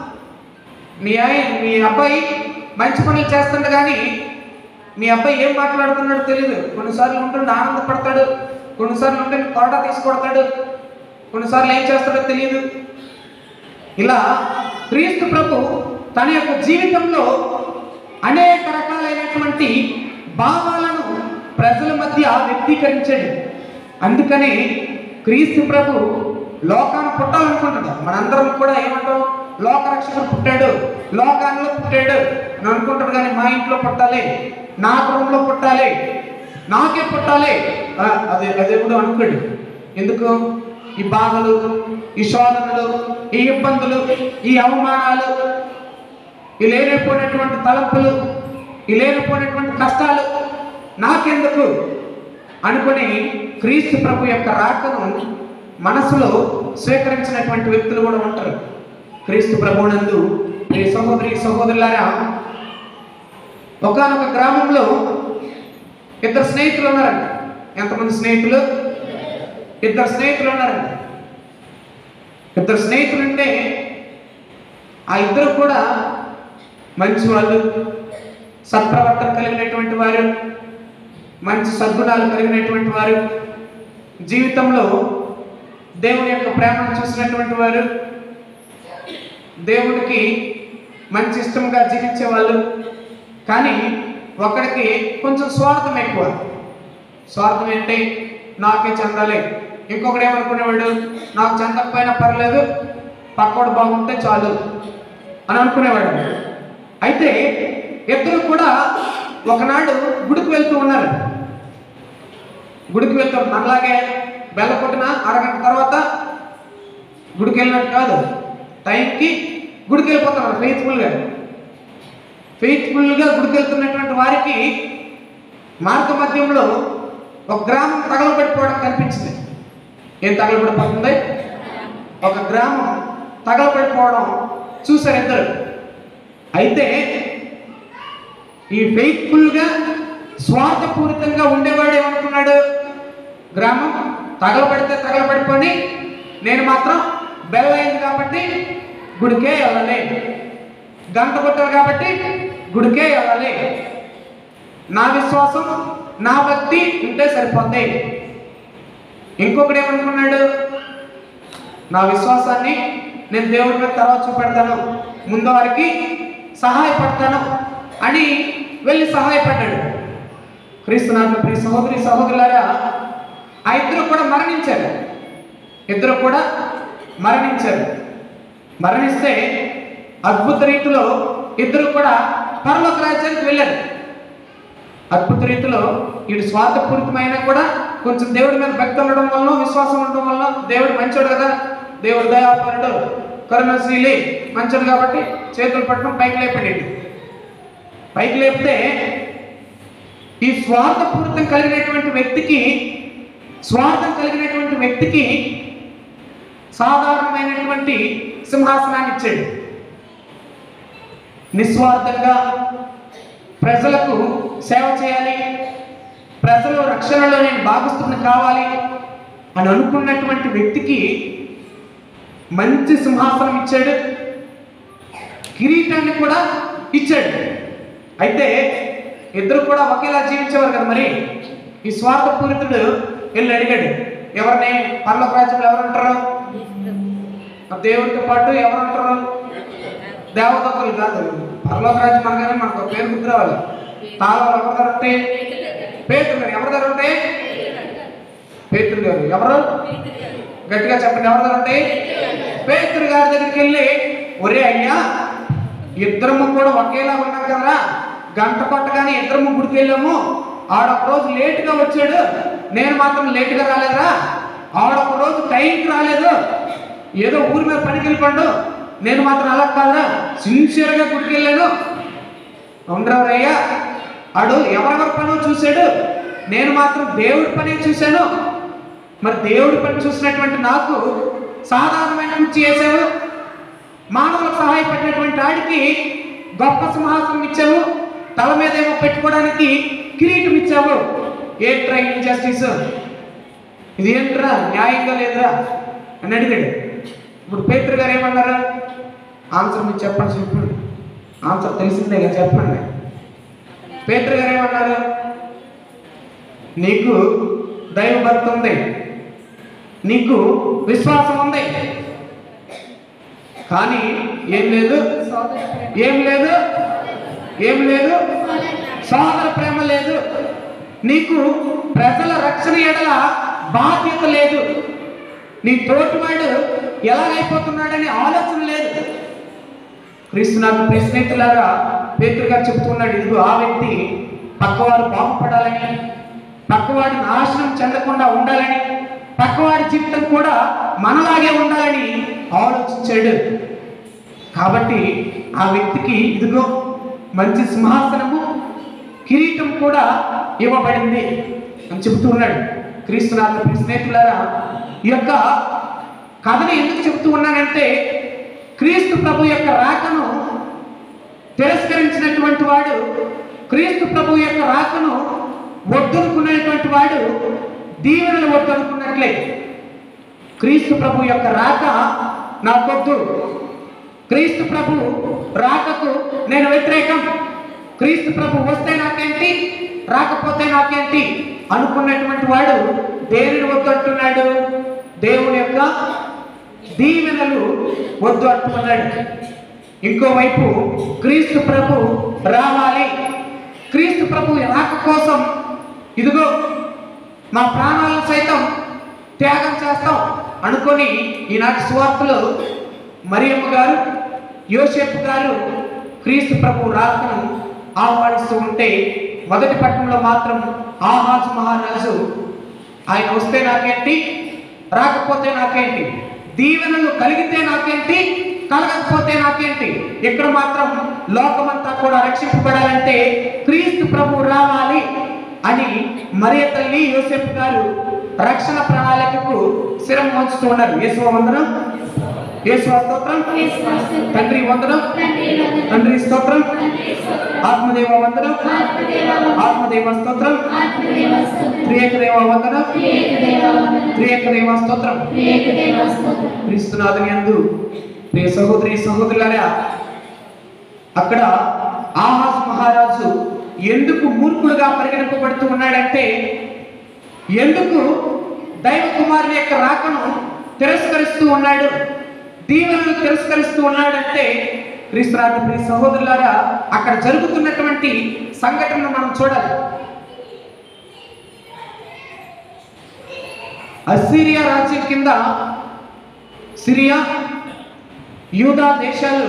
మీ అయ్య మీ అబ్బాయి మంచి పనులు చేస్తుండ కానీ మీ అబ్బాయి ఏం మాట్లాడుతున్నాడో తెలియదు. కొన్నిసార్లు ఉంటుండే ఆనందపడతాడు, కొన్నిసార్లు ఉంటే కొరట తీసుకొడతాడు, కొన్నిసార్లు ఏం చేస్తాడో తెలియదు. ఇలా క్రీస్తు ప్రభు తన యొక్క జీవితంలో అనేక రకాలైనటువంటి భావాలను ప్రజల మధ్య వ్యక్తీకరించాడు. అందుకని క్రీస్తు ప్రభు లోకాన్ని పుట్టాలనుకుంటున్నాడు. మనందరం కూడా ఏమంటాం, లోకరక్షకుడు పుట్టాడు, లోకాల్లో పుట్టాడు అని అనుకుంటాడు. కానీ మా ఇంట్లో పుట్టాలి, నా కుటుంబంలో పుట్టాలి, నాకే పుట్టాలి అదే అదే కూడా అనుకోడు. ఎందుకు? ఈ బాధలు, ఈ శోధనలు, ఈ ఇబ్బందులు, ఈ అవమానాలు, ఈ లేనిపోయినటువంటి తలంపులు, ఈ లేనిపోయినటువంటి కష్టాలు నాకెందుకు అనుకుని క్రీస్తు ప్రభు యొక్క రాకను మనసులో స్వీకరించినటువంటి వ్యక్తులు కూడా ఉంటారు. క్రీస్తు ప్రభునందు ప్రియ సహోదరి సహోదరులారా, ఒకానొక గ్రామంలో ఇద్దరు స్నేహితులు ఉన్నారండి. ఎంతమంది స్నేహితులు? ఇద్దరు స్నేహితులు ఉన్నారండి. ఇద్దరు స్నేహితులు ఉంటే ఆ ఇద్దరు కూడా మంచి వాళ్ళు, సత్ప్రవర్తన కలిగినటువంటి వారు, మంచి సద్గుణాలు కలిగినటువంటి వారు, జీవితంలో దేవుని యొక్క ప్రేమను చూసినటువంటి వారు, దేవుడికి మంచి ఇష్టంగా జీవించే వాళ్ళు. కానీ ఒకడికి కొంచెం స్వార్థం ఎక్కువ. స్వార్థం ఏంటి? నాకే చెందాలి. ఇంకొకడు ఏమనుకునేవాడు, నాకు చెందకపోయినా పర్లేదు, పక్కోడు బాగుంటే చాలు అని అనుకునేవాడు. అయితే ఇద్దరు కూడా ఒకనాడు గుడికి వెళ్తూ ఉన్నారు. గుడికి వెళ్తాం మనలాగే బెల్ల కొట్టిన అరగంట తర్వాత గుడికి వెళ్ళినట్టు కాదు, టైంకి గుడికి వెళ్ళిపోతున్నారు. ఫెయిత్ఫుల్గా ఫెయిత్ఫుల్గా గుడికి వెళ్తున్నటువంటి వారికి మార్గ మధ్యంలో ఒక గ్రామం తగలబడిపోవడం కనిపించింది. ఏం తగలబడిపోతుంది? ఒక గ్రామం తగలబడిపోవడం చూశారు ఇద్దరు. అయితే ఈ ఫెయిత్ఫుల్గా స్వార్థపూరితంగా ఉండేవాడు ఏమనుకున్నాడు, గ్రామం తగలబడితే తగలబడిపోని, నేను మాత్రం బెల్ అయింది కాబట్టి గుడికే వెళ్ళాలి, గంట కొట్టారు కాబట్టి గుడికే వెళ్ళాలి, నా విశ్వాసం నా భక్తి ఉంటే సరిపోద్ది. ఇంకొకడు ఏమనుకున్నాడు, నా విశ్వాసాన్ని నేను దేవుడి మీద తర్వాత చూపెడతాను, ముందు వారికి సహాయపడతాను అని వెళ్ళి సహాయపడ్డాడు. క్రీస్తునాథుల ప్రియ సహోదరి సహోదరులారా, ఆ ఇద్దరు కూడా మరణించారు. ఇద్దరు కూడా మరణించారు. మరణిస్తే అద్భుత రీతిలో ఇద్దరు కూడా పరలోక రాజ్యానికి వెళ్ళారు. అద్భుత రీతిలో వీడు స్వార్థపూరితమైన కూడా కొంచెం దేవుడి మీద భక్తి ఉండడం వల్ల, విశ్వాసం ఉండడం వల్ల, దేవుడు మంచోడు కదా, దేవుడు దయాపరుడు, కరుణశీలి, మంచోడు కాబట్టి చేతులు పట్టడం పైకి లేపండి. పైకి లేపితే ఈ స్వార్థపూరితం కలిగినటువంటి వ్యక్తికి స్వార్థం కలిగినటువంటి వ్యక్తికి సాధారణమైనటువంటి సింహాసనాన్ని ఇచ్చాడు. నిస్వార్థంగా ప్రజలకు సేవ చేయాలి, ప్రజలు రక్షణలో నేను భాగస్తుని కావాలి అని అనుకున్నటువంటి వ్యక్తికి మంచి సింహాసనం ఇచ్చాడు, కిరీటాన్ని కూడా ఇచ్చాడు. అయితే ఇద్దరు కూడా ఒకేలా జీవించేవారు కదా. మరి ఈ స్వార్థపూరితుడు వెళ్ళి అడిగాడు, ఎవరిని పరలోక రాజ్యంలో ఎవరు ఉంటారు? దేవుడితో పాటు ఎవరు ఉంటారు? దేవదత్తులు కాదు. పరలోక రాజ్యం అనగానే మనకు పేరు గుర్తు రావాలి. తాళాలు ఎవరి దగ్గర ఉంటాయి? పేతురు గారు. ఎవరి దగ్గర ఉంటాయి? పేతురు గారు. ఎవరు? గట్టిగా చెప్పండి. ఎవరి దగ్గర ఉంటాయి? పేతురు గారి దగ్గరికి వెళ్ళి, ఒరే అయ్యా, ఇద్దరము కూడా ఒకేలా ఉన్నాం కదా, గంట కొట్టగానే ఇద్దరము గుడికి వెళ్ళాము, ఆడొక రోజు లేటుగా వచ్చాడు, నేను మాత్రం లేటుగా రాలేదురా, ఆడొక రోజు టైంకి రాలేదు, ఏదో ఊరి మీద పనికి వెళ్ళిపోయాడు, నేను మాత్రం అలా కాదురా, సిన్సియర్గా గుడికి వెళ్ళాను. ఉండరయ్యా, ఆడు ఎవరెవరి పని చూశాడు, నేను మాత్రం దేవుడి పని చూశాను. మరి దేవుడి పని చూసినటువంటి నాకు సాధారణమైన కుర్చీ చేసావు, మానవులకు సహాయపడినటువంటి ఆడికి గొప్ప సింహాసనం ఇచ్చావు, తల మీద ఏమో పెట్టుకోవడానికి కిరీటం ఇచ్చావు. ఏ ట్రైన్ జస్టిస్ ఇది ఏంట్రా న్యాయంగా లేదురా అని అడిగాడు. ఇప్పుడు పేతురు గారు ఏమన్నారు? ఆన్సర్ మీరు చెప్పండి, చెప్పండి ఆన్సర్ తెలిసిందే కదా చెప్పండి. పేతురు గారు ఏమన్నారు? నీకు దైవభక్తి ఉంది, నీకు విశ్వాసం ఉంది, కానీ ఏం లేదు, ఏం లేదు, ఏం లేదు, సోదర ప్రేమ లేదు, నీకు ప్రజల రక్షణ ఎడల బాధ్యత లేదు, నీ తోటివాడు ఎలాగైపోతున్నాడని ఆలోచన లేదు. క్రీస్తు నాకు స్నేహితులారా పేతురు గారు చెబుతున్నాడు, ఇదిగో ఆ వ్యక్తి పక్కవాడు బాగుపడాలని, పక్కవాడి నాశనం చెందకుండా ఉండాలని, పక్కవాడి జీవితం కూడా మనలాగే ఉండాలని ఆలోచించాడు. కాబట్టి ఆ వ్యక్తికి ఇదిగో మంచి సింహాసనము కిరీటం కూడా ఇవ్వబడింది అని చెబుతూ ఉన్నాడు. క్రీస్తు నాకు స్నేహితులారా ఈ యొక్క కథను ఎందుకు చెబుతూ ఉన్నానంటే, క్రీస్తు ప్రభు యొక్క రాకను తిరస్కరించినటువంటి వాడు, క్రీస్తు ప్రభు యొక్క రాకను వద్దనుకునేటువంటి వాడు దీవెనలు వద్దనుకున్నట్లే. క్రీస్తు ప్రభు యొక్క రాక నాకొద్దు, క్రీస్తు ప్రభు రాకకు నేను వ్యతిరేకం, క్రీస్తు ప్రభు వస్తే నాకేంటి రాకపోతే నాకేంటి అనుకున్నటువంటి వాడు దేనిని వద్దు అంటున్నాడు? దేవుని యొక్క దీవెనలు వద్దు అంటున్నాడు. ఇంకోవైపు క్రీస్తు ప్రభు రావాలి, క్రీస్తు ప్రభు రాక కోసం ఇదిగో మా ప్రాణాలను సైతం త్యాగం చేస్తాం అనుకొని ఈనాటి సువార్తలో మరియమ్మ గారు, యోసేపు గారు క్రీస్తు ప్రభు రాకను ఆహ్వానిస్తూ ఉంటే, మొదటి పట్టణంలో మాత్రం ఆహాజు మహారాజు ఆయన వస్తే నాకేంటి రాకపోతే నాకేంటి, దీవెనలు కలిగితే నాకేంటి కలగకపోతే నాకేంటి, ఇక్కడ మాత్రం లోకమంతా కూడా రక్షింపబడాలంటే క్రీస్తు ప్రభు రావాలి అని మరియ తల్లి యోసేపు గారు రక్షణ ప్రణాళికకు శిరం వంచుతూ ఉన్నారు. యేసు వందనం, యేసు స్తోత్రం, తండ్రి వందనం, తండ్రి స్తోత్రం, ఆత్మదేవ వందనం, ఆత్మదేవ స్తోత్రం, త్రియేకదేవ వందనం, త్రియేకదేవ స్తోత్రం. క్రీస్తునాథుని యందు ప్రియ సహోదరి సహోదరులారా, అక్కడ ఆహాజు మహారాజు ఎందుకు మూర్ఖుడుగా పరిగణింపబడుతూ ఉన్నాడంటే, ఎందుకు దైవ కుమారుని యొక్క రాకను తిరస్కరిస్తూ ఉన్నాడు, దీవెనలు తిరస్కరిస్తూ ఉన్నాడంటే, క్రీస్తునాథ ప్రియ సహోదరులారా అక్కడ జరుగుతున్నటువంటి సంఘటనను మనం చూడాలి. అస్సీరియా రాజ్యం కింద సిరియా, యూదా దేశాలు,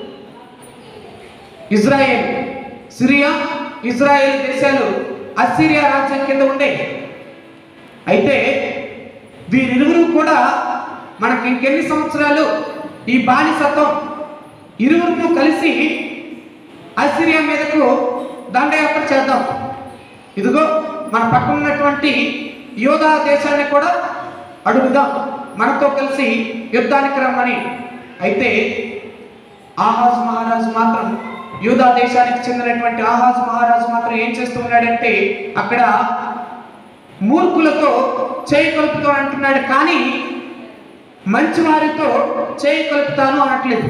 ఇజ్రాయెల్, సిరియా, ఇజ్రాయెల్ దేశాలు అస్సీరియా రాజ్యం కింద ఉండే. అయితే వీరిరువురు కూడా మనకి ఇంకెన్ని సంవత్సరాలు ఈ బానిసత్వం, ఇరువురు కలిసి అస్సీరియా మీదకు దండయాత్ర చేద్దాం, ఇదిగో మన పక్కన ఉన్నటువంటి యూదా దేశాన్ని కూడా అడుగుదాం, మనతో కలిసి యుద్ధానికి రమ్మని. అయితే ఆహాజు మహారాజు మాత్రం, యూదా దేశానికి చెందినటువంటి ఆహాజు మహారాజు మాత్రం ఏం చేస్తూ ఉన్నాడంటే, అక్కడ మూర్ఖులతో చేయి కలుపుతూ అంటున్నాడు, కానీ మంచి వారితో చేయి కలుపుతాను అనట్లేదు.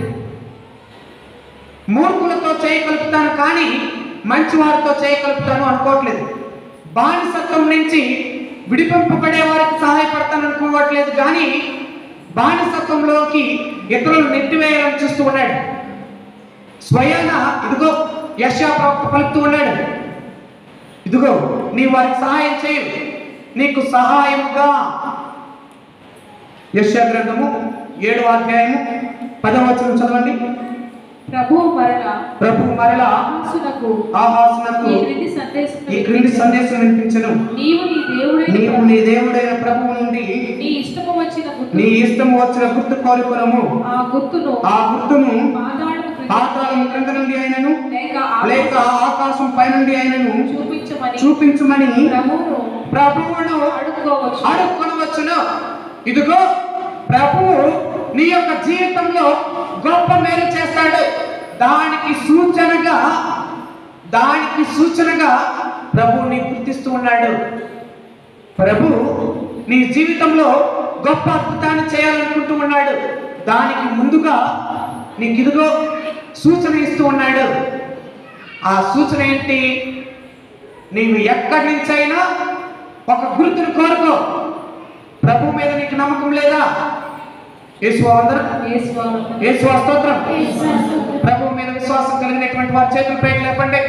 మూర్ఖులతో చేయి కలుపుతాను కానీ మంచి వారితో చేయి కలుపుతాను అనుకోవట్లేదు. బానిసత్వం నుంచి విడిపింపబడే వారికి సహాయపడతాను అనుకోవట్లేదు, కానీ బానిసత్వంలోకి ఇతరులు నెట్టివేయాలని చూస్తూ ఉన్నాడు. స్వయాన ఇదిగో యెషయా ప్రవక్త పలుకుతూ ఉన్నాడు, ఇదిగో నీ వారికి సహాయం చేయు, నీకు సహాయముగా. యెషయా గ్రంథము ఏడవ అధ్యాయము పదవ వచనం చదవండి. ప్రభువు మరలా ప్రభువు మరలా ఆహాసునకు ఆహాసునకు ఈ క్రింది సందేశం ఈ క్రింది సందేశం వినిపించెను. నీవు నీ దేవుడైన నీవు నీ దేవుడైన ప్రభువు నుండి నీ ఇష్టము వచ్చిన గుర్తు, నీ ఇష్టము వచ్చిన గుర్తు కోరుకునము. ఆ గుర్తును ఆ గుర్తును పాతాళము క్రింద పాతాళం క్రింద నుండి అయినను లేక లేక ఆకాశం పై నుండి అయినను చూపించమని చూపించుమని ప్రభువును ప్రభువును అడుక్కోవచ్చు. అడుక్కొనవచ్చును. ఇదిగో ప్రభువు నీ యొక్క జీవితంలో గొప్ప మేలు చేస్తాడు. దానికి సూచనగా దానికి సూచనగా ప్రభువుని గుర్తిస్తూ ఉన్నాడు. ప్రభు నీ జీవితంలో గొప్ప అద్భుతాన్ని చేయాలనుకుంటూ ఉన్నాడు. దానికి ముందుగా నీకు ఇదిగో సూచన ఇస్తూ ఉన్నాడు. ఆ సూచన ఏంటి? నీవు ఎక్కడి నుంచైనా ఒక గుర్తును కోరుకో. ప్రభు మీద నీకు నమ్మకం లేదా? యేసు అందరూ యేసు స్తోత్రం. ప్రభు మీద విశ్వాసం కలిగినటువంటి వారి చేతులు పైకి లేపండి.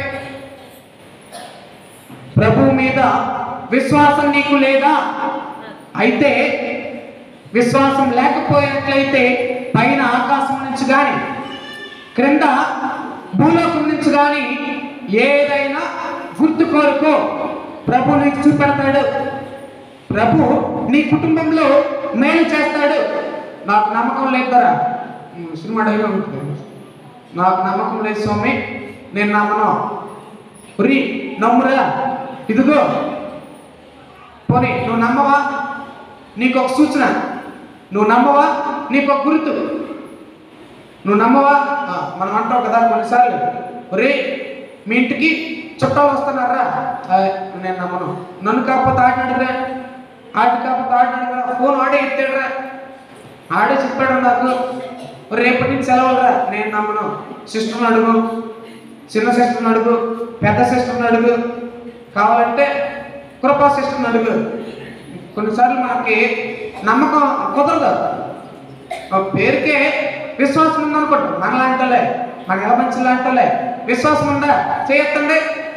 ప్రభు మీద విశ్వాసం నీకు లేదా? అయితే విశ్వాసం లేకపోయినట్లయితే పైన ఆకాశం నుంచి కానీ క్రింద భూలోకం నుంచి కానీ ఏదైనా గుర్తు కోరుకో. ప్రభు నీకు చూపెడతాడు. ప్రభు నీ కుటుంబంలో మేలు చేస్తాడు. నాకు నమ్మకం లేదరా, సినిమా డైలాగ్ ఉంటుంది, నాకు నమ్మకం లేదు స్వామి, నేను నమ్మను. రీ నమ్మురా, ఇదిగో పోనీ నువ్వు నమ్మవా? నీకు ఒక సూచన. నువ్వు నమ్మవా? నీకు ఒక గుర్తు. నువ్వు నమ్మవా? మనం అంటావు కదా కొన్నిసార్లు, రే మీ ఇంటికి చుట్టాలు వస్తున్నారా, నేను నమ్మను. నన్ను కాకపోతే ఆడినడురా, ఆడి కాకపోతే ఆడినడురా, ఫోన్ ఆడే ఎత్తాడురా, ఆడే చెప్పాడు నాకు రేపటి నుంచి సెలవులరా, నేను నమ్మను. సిస్టర్ని అడుగు, చిన్న సిస్టర్ని అడుగు, పెద్ద సిస్టర్ని అడుగు, కావాలంటే కృపా సిస్టర్ని అడుగు. కొన్నిసార్లు మనకి నమ్మకం కుదరదు. పేరుకే విశ్వాసం ఉందనుకుంటాం. మనలాంటలే, మన ఎలమంచిలాంటలే విశ్వాసం ఉందా? చేయొద్దండి.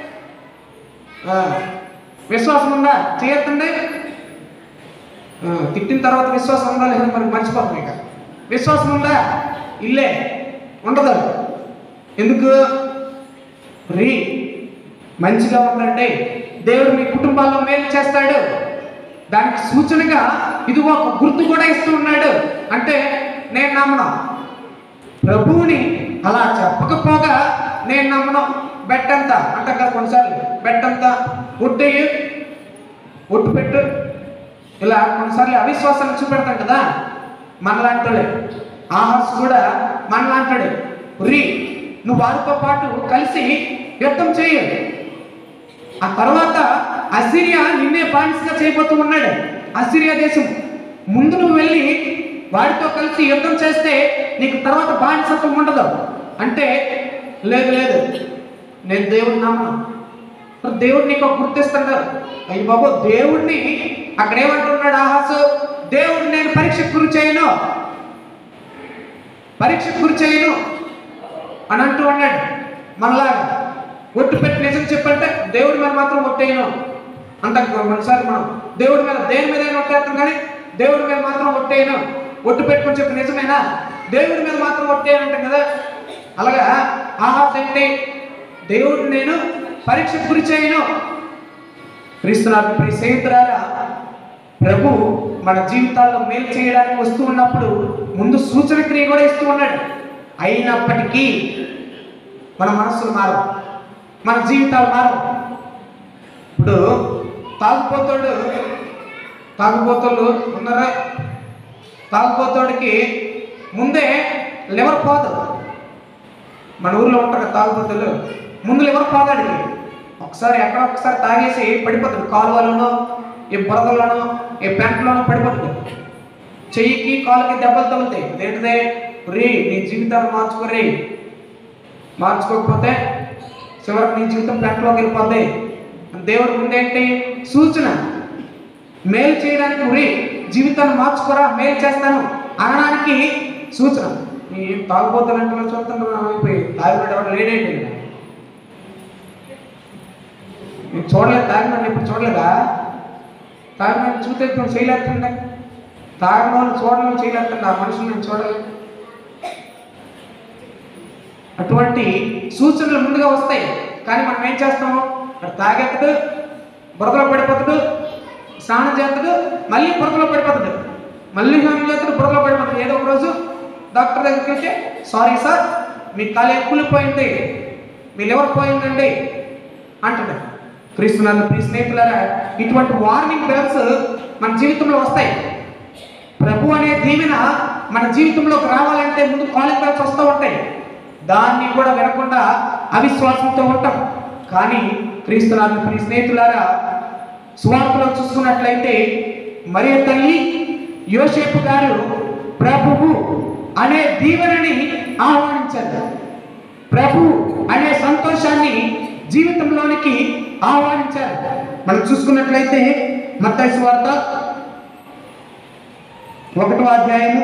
విశ్వాసం ఉందా? చేయొద్దండి. తిట్టిన తర్వాత విశ్వాసం ఉందా లేదా మనకి మర్చిపోతాం. ఇక విశ్వాసం ఉందా? ఇల్లే ఉండదు. ఎందుకు? రీ మంచిగా ఉందండి, దేవుడు మీ కుటుంబాల్లో మేలు చేస్తాడు. దానికి సూచనగా ఇది ఒక గుర్తు కూడా ఇస్తూ ఉన్నాడు. అంటే నేను నమ్మను. ప్రభువుని అలా చెప్పకపోగా నేను నమ్మను. బెట్టంతా అంటే కదా కొన్నిసార్లు బెట్టంతా ఒట్టేయు, ఒట్టు పెట్టు, ఇలా కొన్నిసార్లు అవిశ్వాసాన్ని చూపెడతాం కదా. మనలాంటోడే ఆహాస్ కూడా మనలాంటాడు. రీ నువ్వు వారితో పాటు కలిసి యుద్ధం చేయ. ఆ తర్వాత అసిరియా నిన్నే బానిసగా చేయబోతూ ఉన్నాడు. అసిరియా దేశం ముందు నువ్వు వెళ్ళి వాడితో కలిసి యుద్ధం చేస్తే నీకు తర్వాత బానిసత్వం ఉండదు. అంటే లేదు లేదు, నేను దేవుడిని నమ్మను. దేవుడు నీకు గుర్తిస్తాడు. అయ్యి బాబు, దేవుడిని అక్కడ ఏమంటున్నాడు ఆహాసు? దేవుడిని నేను పరీక్షకు గురి చేయను, పరీక్షకు గురి చేయను అని అంటూ ఉన్నాడు. మనలాగా ఒట్టు పెట్టి నిజం చెప్పంటే దేవుడి మీద మాత్రం ఒట్టేయను అంటాం. కొన్నిసార్లు మనం దేవుడి మీద దేని మీద ఒట్టేస్తాం, కానీ దేవుడి మీద మాత్రం ఒట్టేయను. ఒట్టు పెట్టుకొని చెప్పి నిజమేనా? దేవుడి మీద మాత్రం ఒట్టేయను అంటాం కదా. అలాగా ఆహాస్ ఏంటి? దేవుడిని నేను పరీక్షకు గురి చేయను. క్రీస్తునాథ్ ప్రియ స్నేహితులారా, ప్రభు మన జీవితాల్లో మేలు చేయడానికి వస్తూ ఉన్నప్పుడు ముందు సూచన క్రియ కూడా ఇస్తూ ఉన్నాడు. అయినప్పటికీ మన మనస్సులు మారవు, మన జీవితాలు మారవు. ఇప్పుడు తాగుపోతాడు, తాగుపోతాడు ఉన్నారా? తాగుపోతాడికి ముందే లివర్ పోదు. మన ఊర్లో ఉంటారు తాగుపోతాడు, ముందు లివర్ పోదాడికి. ఒకసారి ఎక్కడ ఒకసారి తాగేసి పడిపోతాడు. కాలువలోనో ఏ బురదలోనో ఏ పెంటలోనో పడిపోతుంది. చెయ్యికి కాలుకి దెబ్బలు తగులుతాయి. ఏంటిదే? రే నీ జీవితాన్ని మార్చుకోరే, మార్చుకోకపోతే చివరికి నీ జీవితం పెంటలోకి వెళ్ళిపోద్ది. దేవుడు ముందేంటి? సూచన. మేలు చేయడానికి రే జీవితాన్ని మార్చుకోరా, మేలు చేస్తాను అనడానికి సూచన. నీ తాగుపోతానంటే చూస్తున్నాను అయిపోయి తాగినట్టు లేడేంటి? నేను చూడలేదు, తాగినాను ఇప్పుడు చూడలేదా? తాగినాను చూస్తే ఇప్పుడు చేయలేకుండా, తాగిన వాళ్ళు చూడలేము, చేయలేకుండా ఆ మనుషులు నేను చూడలేదు. అటువంటి సూచనలు ముందుగా వస్తాయి. కానీ మనం ఏం చేస్తాము? అక్కడ తాగెత్తడు, బురదలో పడిపోతాడు, స్నానం చేస్తాడు, మళ్ళీ బురదలో పడిపోతాడు, మళ్ళీ స్నానం చేస్తాడు, బురదలో పడిపోతాడు. ఏదో ఒక రోజు డాక్టర్ దగ్గరికి వెళ్తే, సారీ సార్ మీ కాలు కూలిపోయింది, మీ లివర్ పోయిందండి అంటాడు. క్రీస్తునాథ్ ప్రియ స్నేహితులారా, ఇటువంటి వార్నింగ్ బెల్స్ మన జీవితంలో వస్తాయి. ప్రభు అనే దీవెన మన జీవితంలోకి రావాలంటే ముందు కాలింగ్ బెల్స్ వస్తూ ఉంటాయి. దాన్ని కూడా వినకుండా అవిశ్వాసంతో ఉంటాం. కానీ క్రీస్తునాథ్ ప్రియ స్నేహితులారా, సువార్తలో చూసుకున్నట్లయితే మరియ తల్లి యోసేపు గారు ప్రభువు అనే దీవెనని ఆహ్వానించారు. ప్రభు అనే సంతోషాన్ని జీవితంలోనికి ఆహ్వానించారు. మనం చూసుకున్నట్లయితే మత్తయి సువార్త ఒకటో అధ్యాయము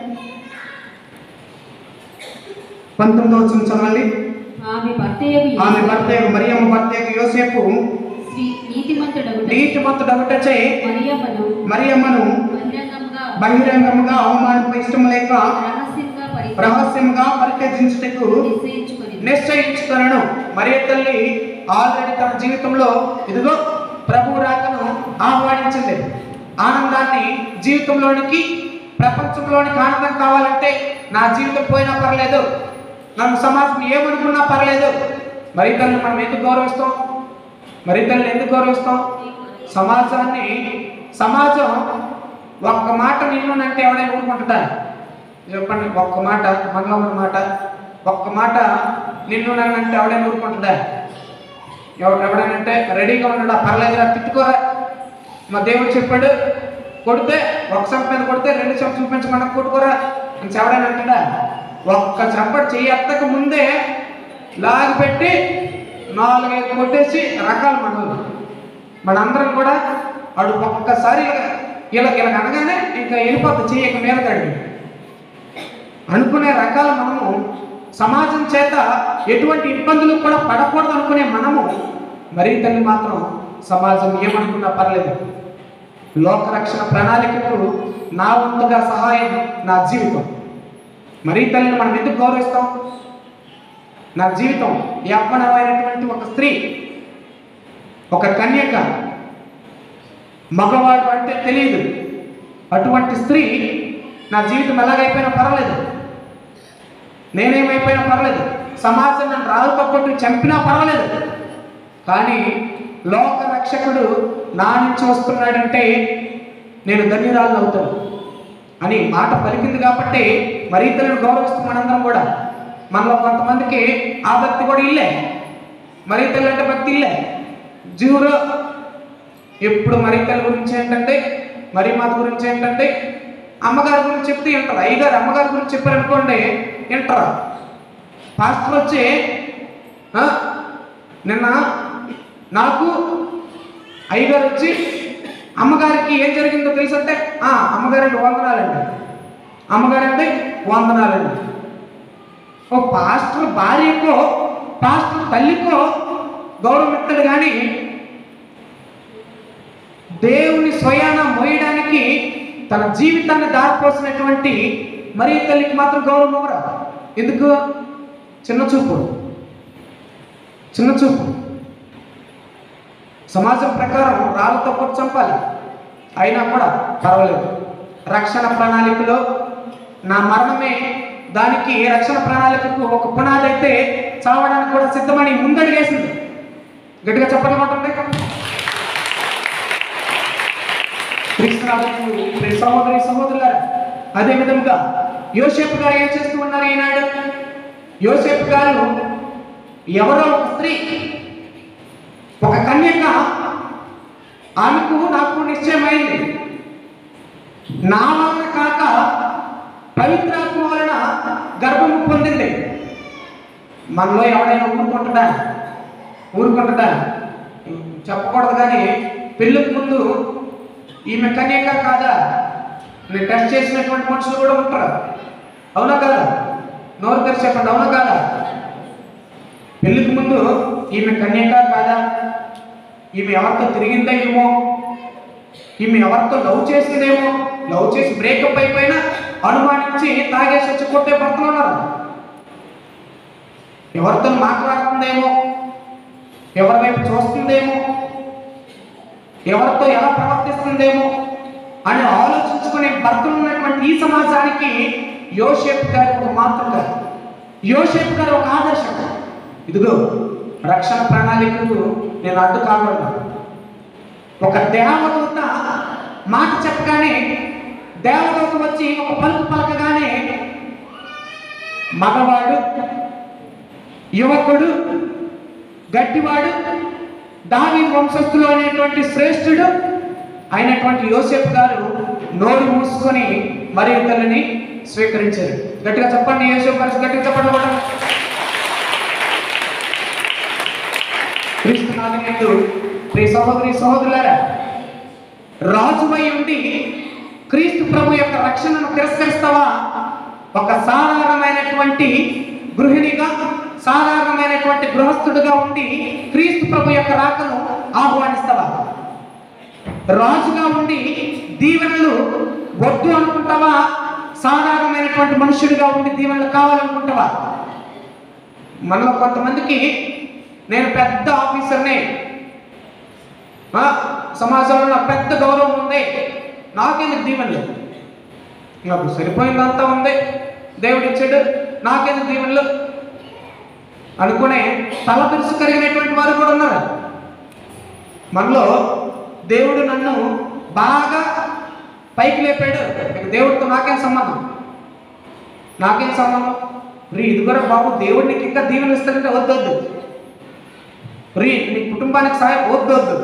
పంతొమ్మిదవ వచనం చదవండి. ఆమె భర్తయగు ఆమె భర్త మరియమ్మ భర్త యోసేపు శ్రీ నీతిమంతుడగుట నీతిమంతుడగుటచే మరియమ్మను మరియమ్మను బహిరంగముగా బహిరంగముగా అవమానింప ఇష్టం లేక రహస్యంగా పరి రహస్యంగా పరిత్యజించుటకు నిశ్చయించుకొని నిశ్చయించుకొనెను. మరియ తల్లి ఆల్రెడీ తన జీవితంలో ఇదిగో ప్రభు రాకను ఆహ్వానించింది. ఆనందాన్ని జీవితంలోనికి, ప్రపంచంలోనికి ఆనందం కావాలంటే నా జీవితం పోయినా పర్లేదు, నన్ను సమాజం ఏమనుకున్నా పర్లేదు. మరి తల్లిని మనం ఎందుకు గౌరవిస్తాం? మరి తల్లిని ఎందుకు గౌరవిస్తాం? సమాజాన్ని సమాజం ఒక్క మాట నిన్నునంటే ఎవడైనా ఊరుకుంటుందా? చెప్పండి, ఒక్క మాట మనలో ఉన్న మాట ఒక్క మాట నిన్ను నన్ను అంటే ఎవడైనా ఊరుకుంటుందా? ఎవడు ఎవడైనంటే రెడీగా ఉన్నాడా? పర్లేదురా, తిట్టుకోరా. మా దేవుడు చెప్పాడు, కొడితే ఒక చెంప మీద కొడితే రెండు చెంప చూపించమన్నా కొట్టుకోరా అని ఎవడైనా అంటాడా? ఒక్క చెంపటి చెయ్యి ఎత్తక ముందే లాగి పెట్టి నాలుగైదు కొట్టేసి రకాలు మనలు మనందరం కూడా అడు ఒక్కసారి ఇలా ఇలా అనగానే ఇంకా వెళ్ళిపోతుంది, చెయ్యక మీద తడి అనుకునే రకాలు మనము. సమాజం చేత ఎటువంటి ఇబ్బందులు కూడా పడకూడదు అనుకునే మనము మరీ తల్లి మాత్రం సమాజం ఏమనుకున్నా పర్లేదు, లోకరక్షణ ప్రణాళికకు నా వంతుగా సహాయం నా జీవితం. మరీ తల్లిని మనం ఎందుకు గౌరవిస్తాం? నా జీవితం యవ్వనమైనటువంటి ఒక స్త్రీ, ఒక కన్యక, మగవాడు అంటే తెలియదు అటువంటి స్త్రీ నా జీవితం ఎలాగైపోయినా పర్వాలేదు, నేనేమైపోయినా పర్లేదు, సమాజం నన్ను రాళ్ళతో కొట్టి చంపినా పర్వాలేదు, కానీ లోక రక్షకుడు నా నుంచి వస్తున్నాడంటే నేను ధన్యురాలను అవుతాను అని మాట పలికింది. కాబట్టి మరీ తల్లిని గౌరవిస్తాం మనందరం కూడా. మనలో కొంతమందికి ఆ భక్తి కూడా ఇల్లే, మరీ తల్లి అంటే భక్తి ఇల్లే జీవులో. ఎప్పుడు మరీ తల్లి గురించి ఏంటంటే, మరీ మాత గురించి ఏంటంటే, అమ్మగారి గురించి చెప్తే వింటారు. అయ్యగారు అమ్మగారి గురించి చెప్పారనుకోండి వింటారు. పాస్టర్ వచ్చి నిన్న నాకు అయ్యగారు వచ్చి అమ్మగారికి ఏం జరిగిందో తెలుసంటే, అమ్మగారండి వందనాలండి, అమ్మగారండి వందనాలండి. ఓ పాస్టర్ భార్యకో పాస్టర్ తల్లికో గౌరవం ఇస్తాడు, కానీ దేవుని స్వయాన మోయడానికి తన జీవితాన్ని దారిపోసినటువంటి మరీ తల్లికి మాత్రం గౌరవం ఇవ్వరా? ఎందుకు? చిన్న చూపు, చిన్న చూపు. సమాజం ప్రకారం రాళ్ళతో కొట్టి చంపాలి, అయినా కూడా పర్వాలేదు. రక్షణ ప్రణాళికలో నా మరణమే దానికి రక్షణ ప్రణాళికకు ఒక పునాది అయితే చావడానికి కూడా సిద్ధమని ముందడిగేసింది. గట్టిగా చెప్పలేమంటుంది. సహోదరి సహోదరులారా, అదే విధంగా యోసేపు గారు ఏం చేస్తూ ఉన్నారు ఈనాడు? యోసేపు గారు ఎవరో ఒక స్త్రీ, ఒక కన్యక, ఆమెకు నాకు నిశ్చయమైంది, నా వలన కాక పవిత్రాత్మ వలన గర్భము పొందింది. మనలో ఎవడైనా ఊరుకుంటుందా? ఊరుకుంటుందా? చెప్పకూడదు, కానీ పెళ్ళికి ముందు ఈమె కన్యక కాదా నేను టెస్ట్ చేసినటువంటి మనుషులు కూడా ఉంటారు. అవునా కాదా? నోరు తెరిచి చెప్పండి, అవునా కాదా? పెళ్ళికి ముందు ఈమె కన్యక కాదా, ఈమె ఎవరితో తిరిగిందా ఏమో, ఈమె ఎవరితో లవ్ చేసిందేమో, లవ్ చేసి బ్రేకప్ అయిపోయినా అనుమానించి తాగేసి వచ్చి కొట్టే భర్తలు ఉన్నారు. ఎవరితో మాట్లాడుతుందేమో, ఎవరి వైపు చూస్తుందేమో, ఎవరితో ఎలా ప్రవర్తిస్తుందేమో అని ఆలోచించుకునే భర్తలు ఉన్నటువంటి ఈ సమాజానికి యోసేపు గారు ఒక మాతృక, యోసేపు గారు ఒక ఆదర్శం. ఇదిగో రక్షణ ప్రణాళికకు నేను అడ్డు కాకూడదు. ఒక దేవదూత మాట చెప్పగానే, దేవదూత వచ్చి ఒక పలుకు పలకగానే మగవాడు, యువకుడు, గట్టివాడు, దావీదు వంశస్థులు అనేటువంటి శ్రేష్ఠుడు అయినటువంటి యోసేపు గారు నోరు మూసుకొని మరియు తల్లిని స్వీకరించారు. గట్టిగా చెప్పండి, యోసేపు గారు గట్టిగా చెప్పండి కూడా. క్రీస్తు నామమునందు ప్రియ సహోదరి సహోదరులారా, రాజువై ఉండి క్రీస్తు ప్రభు యొక్క రక్షణను తిరస్కరిస్తావా? ఒక సాధారణమైనటువంటి గృహిణిగా, సాధారణమైనటువంటి గృహస్థుడిగా ఉండి క్రీస్తు ప్రభు యొక్క రాకను ఆహ్వానిస్తావా? రాజుగా ఉండి దీవెనలు వద్దు అనుకుంటావా? సాధారణమైనటువంటి మనుషుడిగా ఉండి దీవెనలు కావాలనుకుంటావా? మనలో కొంతమందికి నేను పెద్ద ఆఫీసర్నే, సమాజంలో నాకు పెద్ద గౌరవం ఉంది, నాకెందుకు దీవెనలు, నాకు సరిపోయిందంతా ఉంది, దేవుడు ఇచ్చాడు, నాకెందుకు దీవెనలు అనుకునే తల పిరుసు కలిగినటువంటి వారు కూడా ఉన్నారు. మనలో దేవుడు నన్ను బాగా పైకి లేపాడు, దేవుడితో నాకేం సంబంధం, నాకేం సంబంధం రీ ఇది కూడా బాబు దేవుడు నీకు ఇంకా దీవెనలు ఇస్తాడంటే వద్దొద్దు, రీ నీ కుటుంబానికి సహాయం వద్దొద్దు,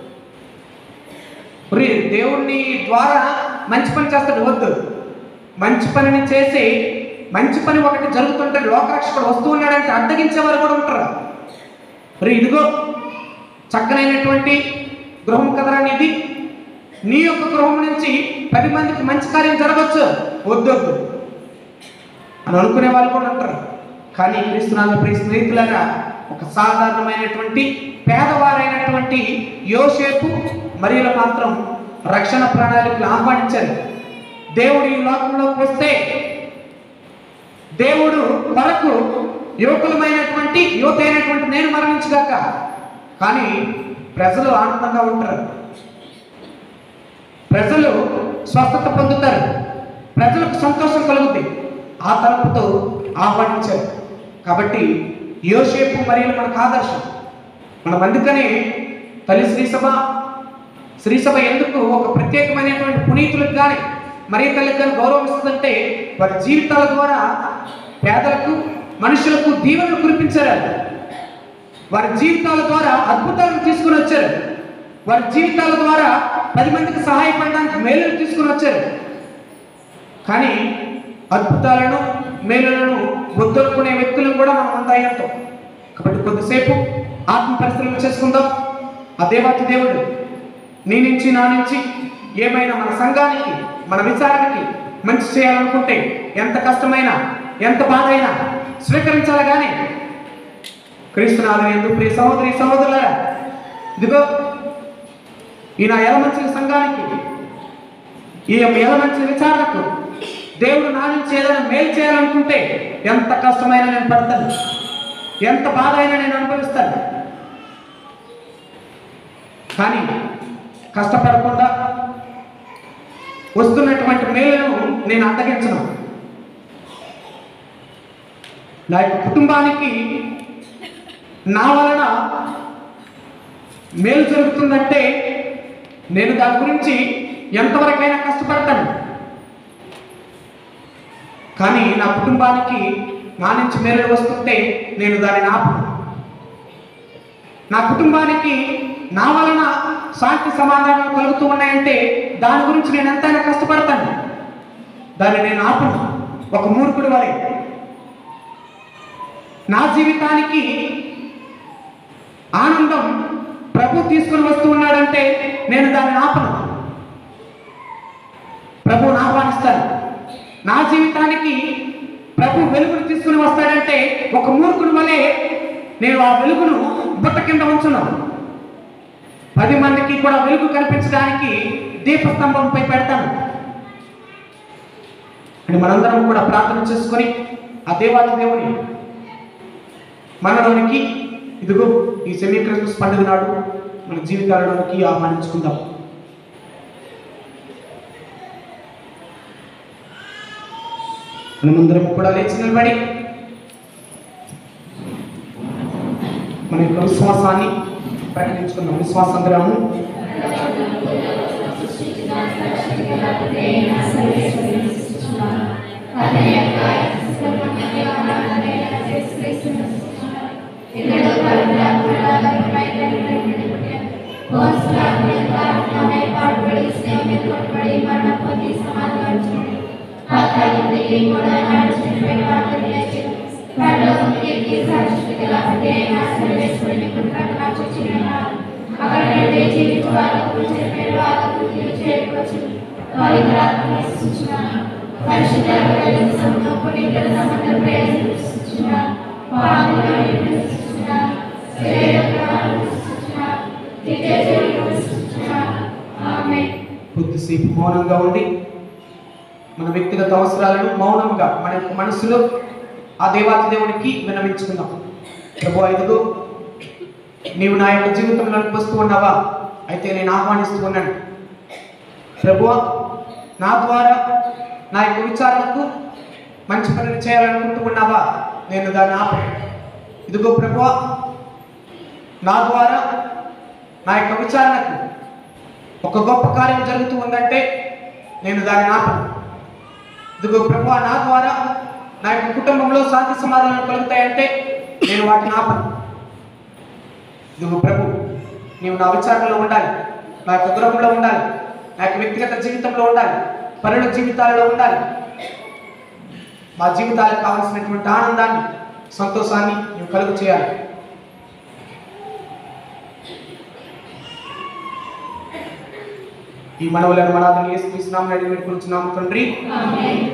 రీ దేవుడిని ద్వారా మంచి పని చేస్తాడు వద్దు. మంచి పనిని చేసి మంచి పని ఒకటి జరుగుతుంటే లోకరక్షకుడు వస్తూ ఉన్నాడంటే అడ్డగించేవారు కూడా ఉంటారు. రీ ఇదిగో చక్కనైనటువంటి గృహం కదరా నీది, నీ యొక్క గృహం నుంచి పది మందికి మంచి కార్యం జరగవచ్చు, వద్దొద్దు అని అనుకునే వాళ్ళు కూడా ఉంటారు. కానీ క్రీస్తునాథ ప్రియ స్నేహితులారా, ఒక సాధారణమైనటువంటి పేదవారైనటువంటి యోసేపు మరియులు మాత్రం రక్షణ ప్రణాళికలు ఆహ్వానించారు. దేవుడు ఈ లోకంలోకి వస్తే దేవుడు వరకు యువకులమైనటువంటి యువత అయినటువంటి నేను మరణించగాక, కానీ ప్రజలు ఆనందంగా ఉంటారు, ప్రజలు స్వస్థత పొందుతారు, ప్రజలకు సంతోషం కలుగుతుంది. ఆ తరపుతో ఆహ్వానించారు. కాబట్టి యోసేపు మరియులు మనకు ఆదర్శం. మనం అందుకనే తల్లి శ్రీసభ శ్రీసభ ఎందుకు ఒక ప్రత్యేకమైనటువంటి పునీతులకు కానీ మరియు తల్లికి కానీ గౌరవం ఇస్తుందంటే వారి జీవితాల ద్వారా పేదలకు మనుషులకు దీవెనలు కురిపించారు. వారి జీవితాల ద్వారా అద్భుతాలను తీసుకుని వచ్చారు. వారి జీవితాల ద్వారా పది మందికి సహాయపడడానికి మేలును తీసుకుని వచ్చారు. కానీ అద్భుతాలను మేలులను వద్దనుకునే వ్యక్తులను కూడా మనం అంతాయంతో. కాబట్టి కొద్దిసేపు ఆత్మ పరిశీలన చేసుకుందాం. ఆ దేవాతి దేవుడు నీ నుంచి నా నుంచి ఏమైనా మన సంఘానికి మన విచారణకి మంచి చేయాలనుకుంటే ఎంత కష్టమైనా ఎంత బాధ అయినా స్వీకరించాలి. కానీ క్రీస్తునాథుని యందు ప్రియ సహోదరి సహోదరులారా, ఇదిగో ఈ నా యలమంచిలి సంఘానికి, ఈ యలమంచిలి విచారణకు దేవుడు నా నుంచి ఏదైనా మేలు చేయాలనుకుంటే ఎంత కష్టమైనా నేను పడతాను, ఎంత బాధ అయినా నేను అనుభవిస్తాను. కానీ కష్టపడకుండా వస్తున్నటువంటి మేలును నేను అందగించను. నా యొక్క కుటుంబానికి నా వలన మేలు జరుగుతుందంటే నేను దాని గురించి ఎంతవరకైనా కష్టపడతాను. కానీ నా కుటుంబానికి నా నుంచి మేలు వస్తుంటే నేను దానిని ఆపను. నా కుటుంబానికి నా వలన శాంతి సమాధానాలు కలుగుతూ ఉన్నాయంటే దాని గురించి నేను ఎంతైనా కష్టపడతాను, దాన్ని నేను ఆపను. ఒక మూర్ఖుడి వలె నా జీవితానికి ఆనందం ప్రభు తీసుకుని వస్తూ ఉన్నాడంటే నేను దాన్ని ఆపను, ప్రభువుని ఆహ్వానిస్తాను. నా జీవితానికి ప్రభు వెలుగును తీసుకుని వస్తాడంటే ఒక మూర్ఖుడి వలె నేను ఆ వెలుగును బుట్ట కింద ఉంచున్నాను. పది మందికి కూడా వెలుగు కనిపించడానికి దీపస్తంభంపై పెడతాను అని మనందరం కూడా ప్రార్థన చేసుకొని ఆ దేవాతి దేవుని మనలోనికి ఇదిగో ఈ సెమీ క్రిస్మస్ పండుగ నాడు మన జీవితాలలోనికి ఆహ్వానించుకుందాం. మనమందరం కూడా లేచి నిలబడి మన యొక్క విశ్వాసాన్ని ప్రకటించుకున్నాం. విశ్వాసం గ్రామం Post కొద్దిసేపు మౌనంగా ఉండి మన వ్యక్తిగత అవసరాలను మౌనంగా మన యొక్క మనసులో ఆ దేవాతి దేవునికి విన్నవించుకుందాం. ప్రభు ఐదుగు నీవు నా యొక్క జీవితంలోకి వస్తూ ఉన్నావా? అయితే నేను ఆహ్వానిస్తూ ఉన్నాను. ప్రభు నా ద్వారా నా యొక్క విచారణకు మంచి పనులు చేయాలనుకుంటూ ఉన్నావా? నేను దాన్ని ఆపను. ఇదిగో ప్రభు నా ద్వారా నా యొక్క విచారణకు ఒక గొప్ప కార్యం జరుగుతూ ఉందంటే నేను దాన్ని ఆపను. ఇదిగో ప్రభు నా ద్వారా నా యొక్క కుటుంబంలో శాంతి సమాధానాలు కలుగుతాయంటే నేను వాటిని ఆపను. ఇదిగో ప్రభు నీవు నా విచారణలో ఉండాలి, నా యొక్క గృహంలో ఉండాలి, నా యొక్క వ్యక్తిగత జీవితంలో ఉండాలి, పనుల జీవితాలలో ఉండాలి. మా జీవితాలకు కావలసినటువంటి ఆనందాన్ని, సంతోషాన్ని నువ్వు కలుగు చేయాలి. ఈ మనవులను మనాలను యేసుక్రీస్తునామమున అడిగి వేడుకొనుచున్నాము తండ్రి. ఆమేన్.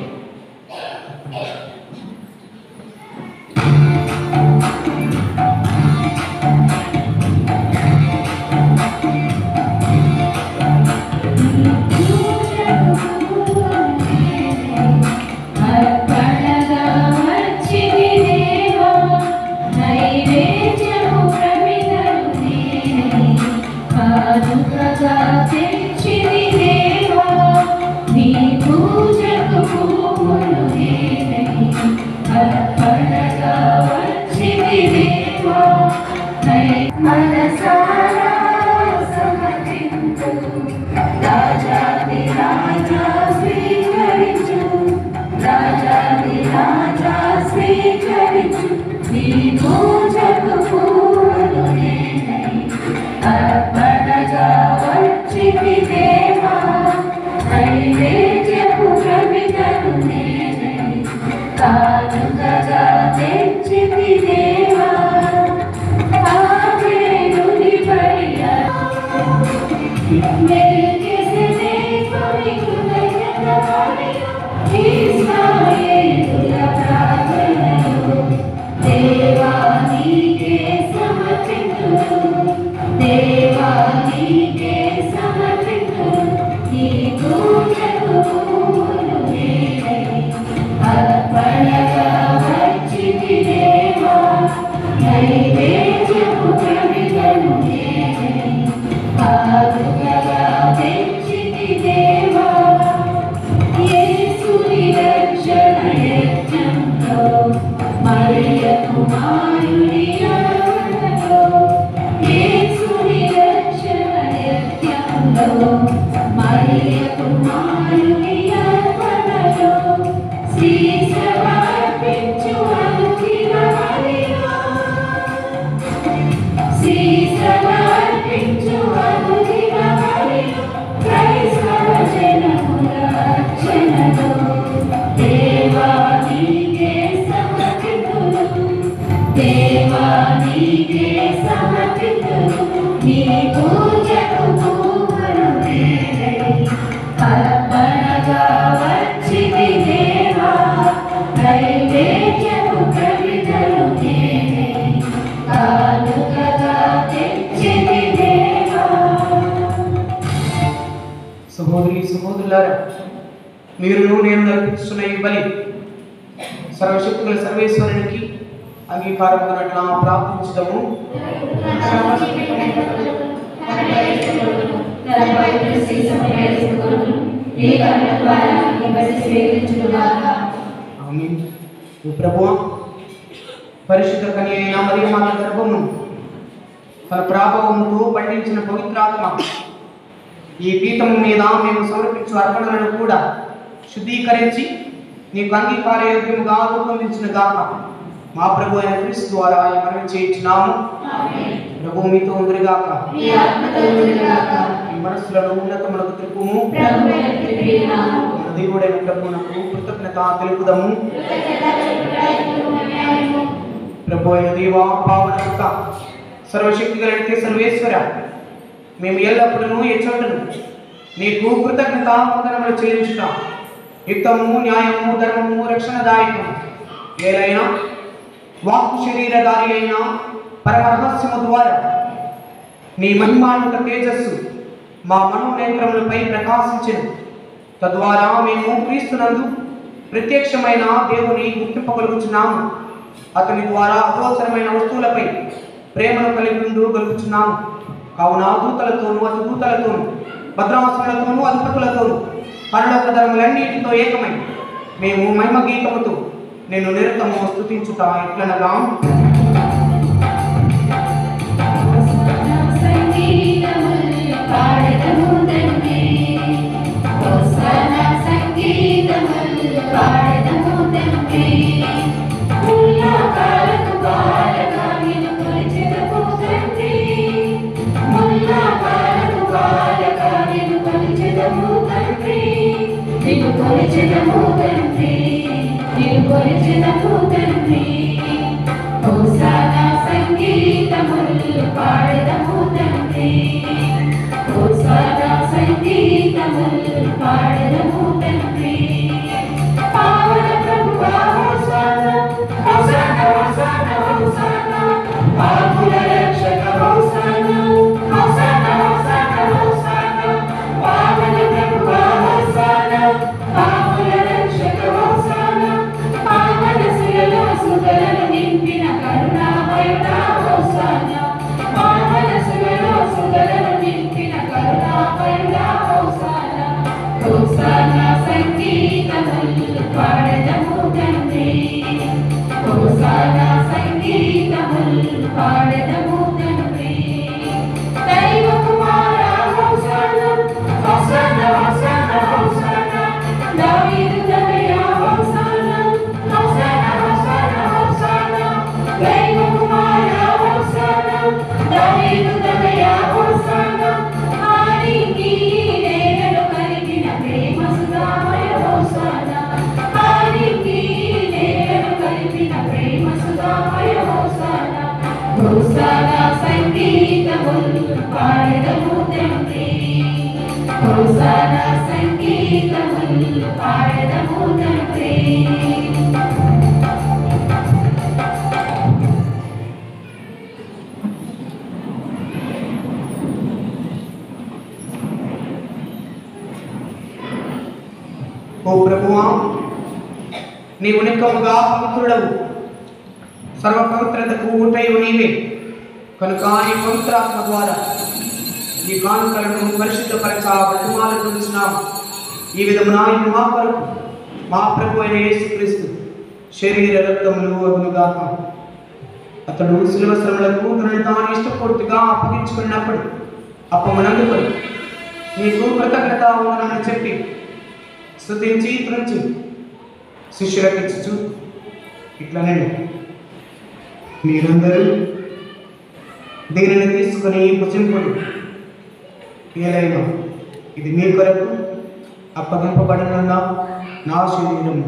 సహోదరి సహోదరులారా, మీరు నేను నడిపిస్తున్న ఈ బలి సర్వశక్తుల సర్వేశ్వరునికి అంగీకారమునట్లా ప్రార్థించడము. ప్రభువా, పరిశుద్ధ కన్య అయిన మరియమ్మ గర్భము తన ప్రాభవముతో పండించిన పవిత్రాత్మ ఈ పీఠము మీద మేము సమర్పించు అర్పణలను కూడా శుద్ధీకరించి నీకు అంగీకారయోగ్యముగా రూపొందించిన గాక మా ప్రభు అయిన క్రీస్తు ద్వారా మనం చేయించున్నాము. ప్రభు మీతో ఉందిగాక, మీ మనస్సులను ఉన్నతములకు తిప్పుము. దేవుడైన ప్రభువునకు కృతజ్ఞత తెలుపుదము. ప్రభు అయిన దేవా, పావనక సర్వశక్తి కలిగితే సర్వేశ్వర, మేము ఎల్లప్పుడూ ఎచ్చోటను నీకు కృతజ్ఞత వందనములు చెల్లించుట యుక్తము, న్యాయము, ధర్మము, రక్షణదాయకము. ఏలైనా వాక్కు శరీరధారి అయిన పరమరహస్యము ద్వారా నీ మహిమాన్విత తేజస్సు మా మనోనేత్రములపై ప్రకాశించెను. తద్వారా మేము క్రీస్తునందు ప్రత్యక్షమైన దేవుని గుర్తింపగలుగుచున్నాము. అతని ద్వారా అగోచరమైన వస్తువులపై ప్రేమను కలిగి గలుగుచున్నాము. కావున దూతలతోనూ అతి దూతలతోనూ భద్రాసులతోనూ అధిపతులతోనూ పరలోక ధర్మలన్నిటితో ఏకమై మేము మహిమ గీతముతో నేను నిరతము స్తుతించుట ఎట్లనగా, ఓ ప్రభువా, నీవు నిక్కముగా పవిత్రుడవు, సర్వ పవిత్రతకు ఊటయు నీవే. కనుక నీ పవిత్రాత్మ ద్వారా నీ కానుకలను పరిశుద్ధపరచ బతుమాలు గురించినాము. ఈ విధమున మా కొరకు మా ప్రభు అయిన యేసుక్రీస్తు శరీర రక్తములు అగునుగాక. అతడు శిలువ శ్రమలకు తనను తాను ఇష్టపూర్తిగా అప్పగించుకున్నప్పుడు అప్పమనందుకొని నీకు కృతజ్ఞత వందనములు చెప్పి స్తుతించి త్రుంచి శిష్యులకు ఇచ్చుచు ఇట్లనే, మీరందరూ దీనిని తీసుకుని భుజింపుడు. ఏలైనా ఇది మీ కొరకు అప్పగింపబడిన నా శరీరము.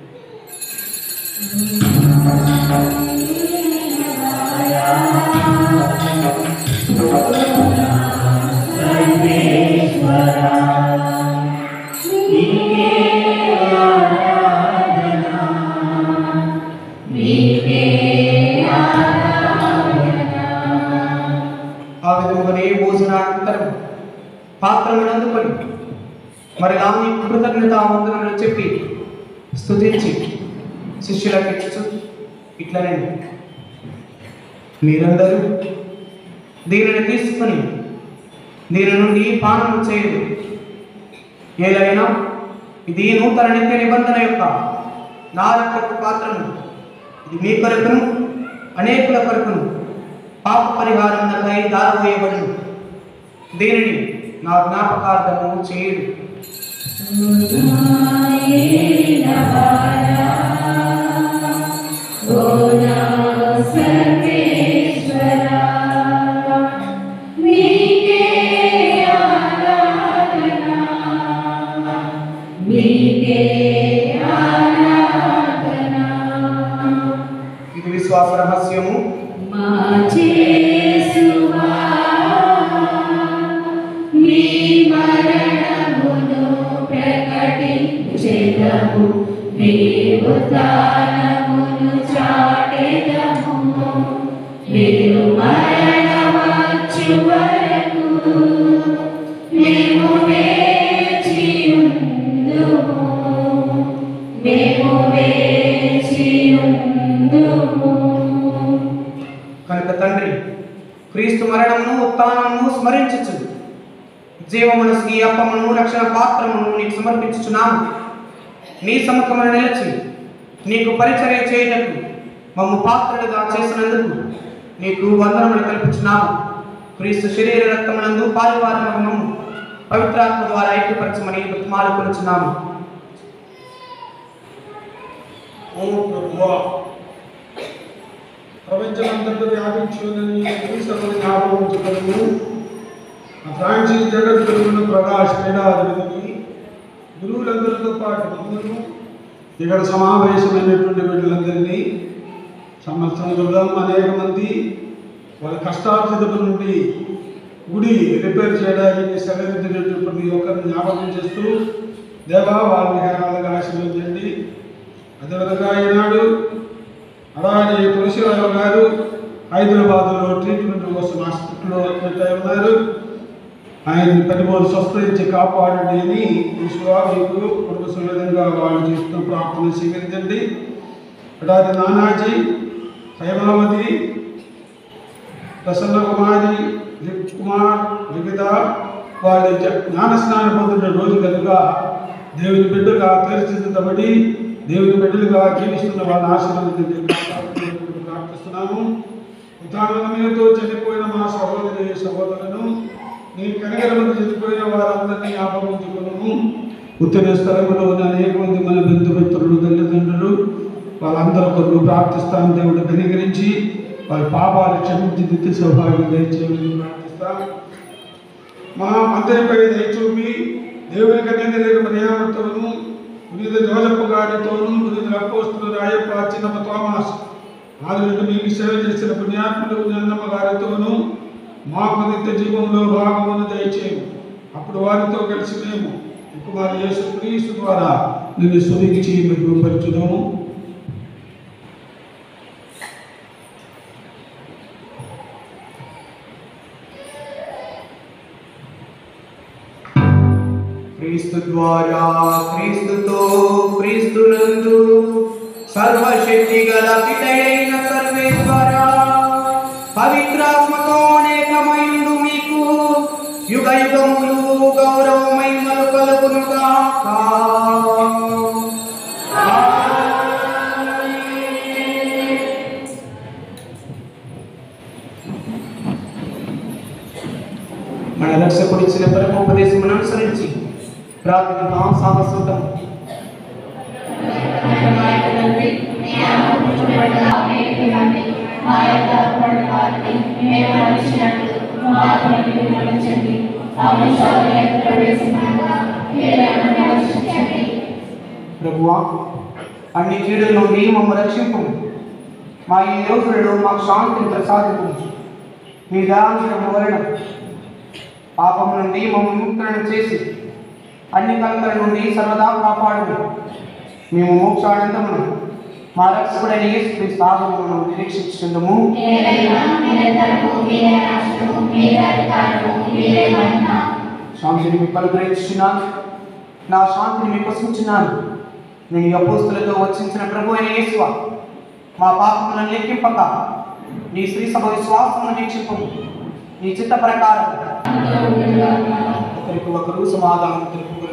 ఆ విధముగానే భోజనానంతరం పాత్రను అందుకొని మరి నాని కృతజ్ఞత వందనములు చెప్పి స్తుతించి శిష్యులకు ఇచ్చు ఇట్లనే, మీరందరూ దీనిని తీసుకుని దీని నుండి పానము చేయదు. ఏలైనా ఇది నూతన నిత్య నిబంధన యొక్క నా రక్తపు పాత్రను. ఇది మీ కొరకును అనేకుల కొరకును పాప పరిహారం నకై దారవేయబడును. దీనిని నా జ్ఞాపకార్థము చేయుడు. We నీవు జ్ఞానమును చాటెదము నీవు మరణమచ్చు వరకు మేము వేచియుందుము మేము వేచియుందుము. కనుక తండ్రి, క్రీస్తు మరణమును ఉత్థానమును స్మరించుచు జీవమును ఈ అప్పమును రక్షణ పాత్రమును నీకు సమర్పించుచున్నాము. నీ సముఖమున నిలిచి నీకు పరిచర్య చేయటకు మమ్ము పాత్రలుగా చేసినందుకు నీకు వందనములు కల్పించున్నాము. క్రీస్తు శరీర రక్తమునందు పాలువారముగా మమ్ము పవిత్రాత్మ ద్వారా ఐక్యపరచమని బతిమాలు కొలుచున్నాము. ఓ ప్రభువా, ప్రపంచమంతటా వ్యాపించున్నది సర్వ జ్ఞాపకము ఫ్రాన్సిస్ జగద్గురువును ప్రకాష్ మేధావిని గురువులందరితో పాటు అందరూ ఇక్కడ సమావేశమైనటువంటి వీళ్ళందరినీ సంవత్సరం క్రితం అనేక మంది వాళ్ళ కష్టార్జితపు నుండి గుడి రిపేర్ చేయడానికి సెలవించినటువంటి ప్రతి ఒక్కరిని జ్ఞాపకం చేస్తూ దేవా వారిని హేరాలుగా ఆశీర్వదించండి. అదేవిధంగా ఈనాడు అలాగే తులసిరావు గారు హైదరాబాద్లో ట్రీట్మెంట్ కోసం హాస్పిటల్లో అడ్మిట్ అయి ఉన్నారు. ఆయన పదిమూడు స్వస్థరించి కాపాడండి అని ఈశ్వరా మీకు కుటుంబ సమేతంగా వాళ్ళు చేస్తున్న ప్రార్థన స్వీకరించండి. అలాగే నానాజీ, హైమావతి, ప్రసన్న కుమారి, లిప్ కుమార్, లిఖిత వాళ్ళ జ్ఞాన స్నానం పొందిన రోజు కనుక దేవుని బిడ్డగా తీర్చిదిద్దబడి దేవుని బిడ్డలుగా జీవిస్తున్న వాళ్ళ ఆశీర్వదించి ప్రార్థిస్తున్నాము. ఉదాహరణతో చనిపోయిన మా సహోదరి సహోదరులను నీ కనికరమందు చనిపోయిన వారందరినీ జ్ఞాపకము. ఉత్తర స్థలంలో ఉన్న అనేక మంది మన బంధుమిత్రులు, తల్లిదండ్రులు వాళ్ళందరూ కొరకు ప్రార్థిస్తాం. దేవుడు కనికరించి వాళ్ళ పాపాలు క్షమించి నిత్య సౌభాగ్యం దయచేయమని ప్రార్థిస్తాం. మా అందరిపై దయచూపి దేవుని కన్యక మర్యామతోను వివిధ జోజప్ప గారితోనూ వివిధ అపోస్తులు రాయప్ప, చిన్నమ్మ తోమాస్ ఆదిలో మీకు సేవ చేసిన పుణ్యాత్ములు నన్నమ్మ గారితోనూ మాకు నిత్య జీవంలో భాగమును దయచేయము. అప్పుడు వారితో కలిసి మేము కుమారు యేసు క్రీస్తు ద్వారా నిన్ను స్తుతించి మహిమపరచుదాము. క్రీస్తు ద్వారా, క్రీస్తుతో, క్రీస్తునందు సర్వశక్తి గల పితయైన సర్వేశ్వర పవిత్రాత్మతో అనేకమైండు మీకు యుగ యుగములు గౌరవ మహిమలు కలుగునుగాక. మన రక్షకుడు ఇచ్చిన పరమోపదేశమును అనుసరించి ప్రార్థన సాహసోతం ప్రభువా, అన్ని కీడుల నుండి మమ్మ రక్షింపు. మా ఈ రోజులలో మాకు శాంతిని ప్రసాదింపు. మీ దానం వలన పాపం నుండి మమ్మల్ని ముక్తులను చేసి అన్ని కలకల నుండి సర్వదా కాపాడు. మేము మోక్షానందమును మా రక్షకుడైన యేసుక్రీస్తు ఆగమనమును నిరీక్షించుచుందుము. శాంతిని మీకు అనుగ్రహించుచున్నాను, నా శాంతిని మీకు వసించున్నాను. నేను ఈ అపోస్తులతో వచ్చించిన ప్రభు అయిన యేసువా, మా పాపములను లెక్కింపక నీ శ్రీ సభ విశ్వాసమును వీక్షింపు. నీ చిత్త ప్రకారం ఒకరికి ఒకరు సమాధానం తెలుపుకోండి.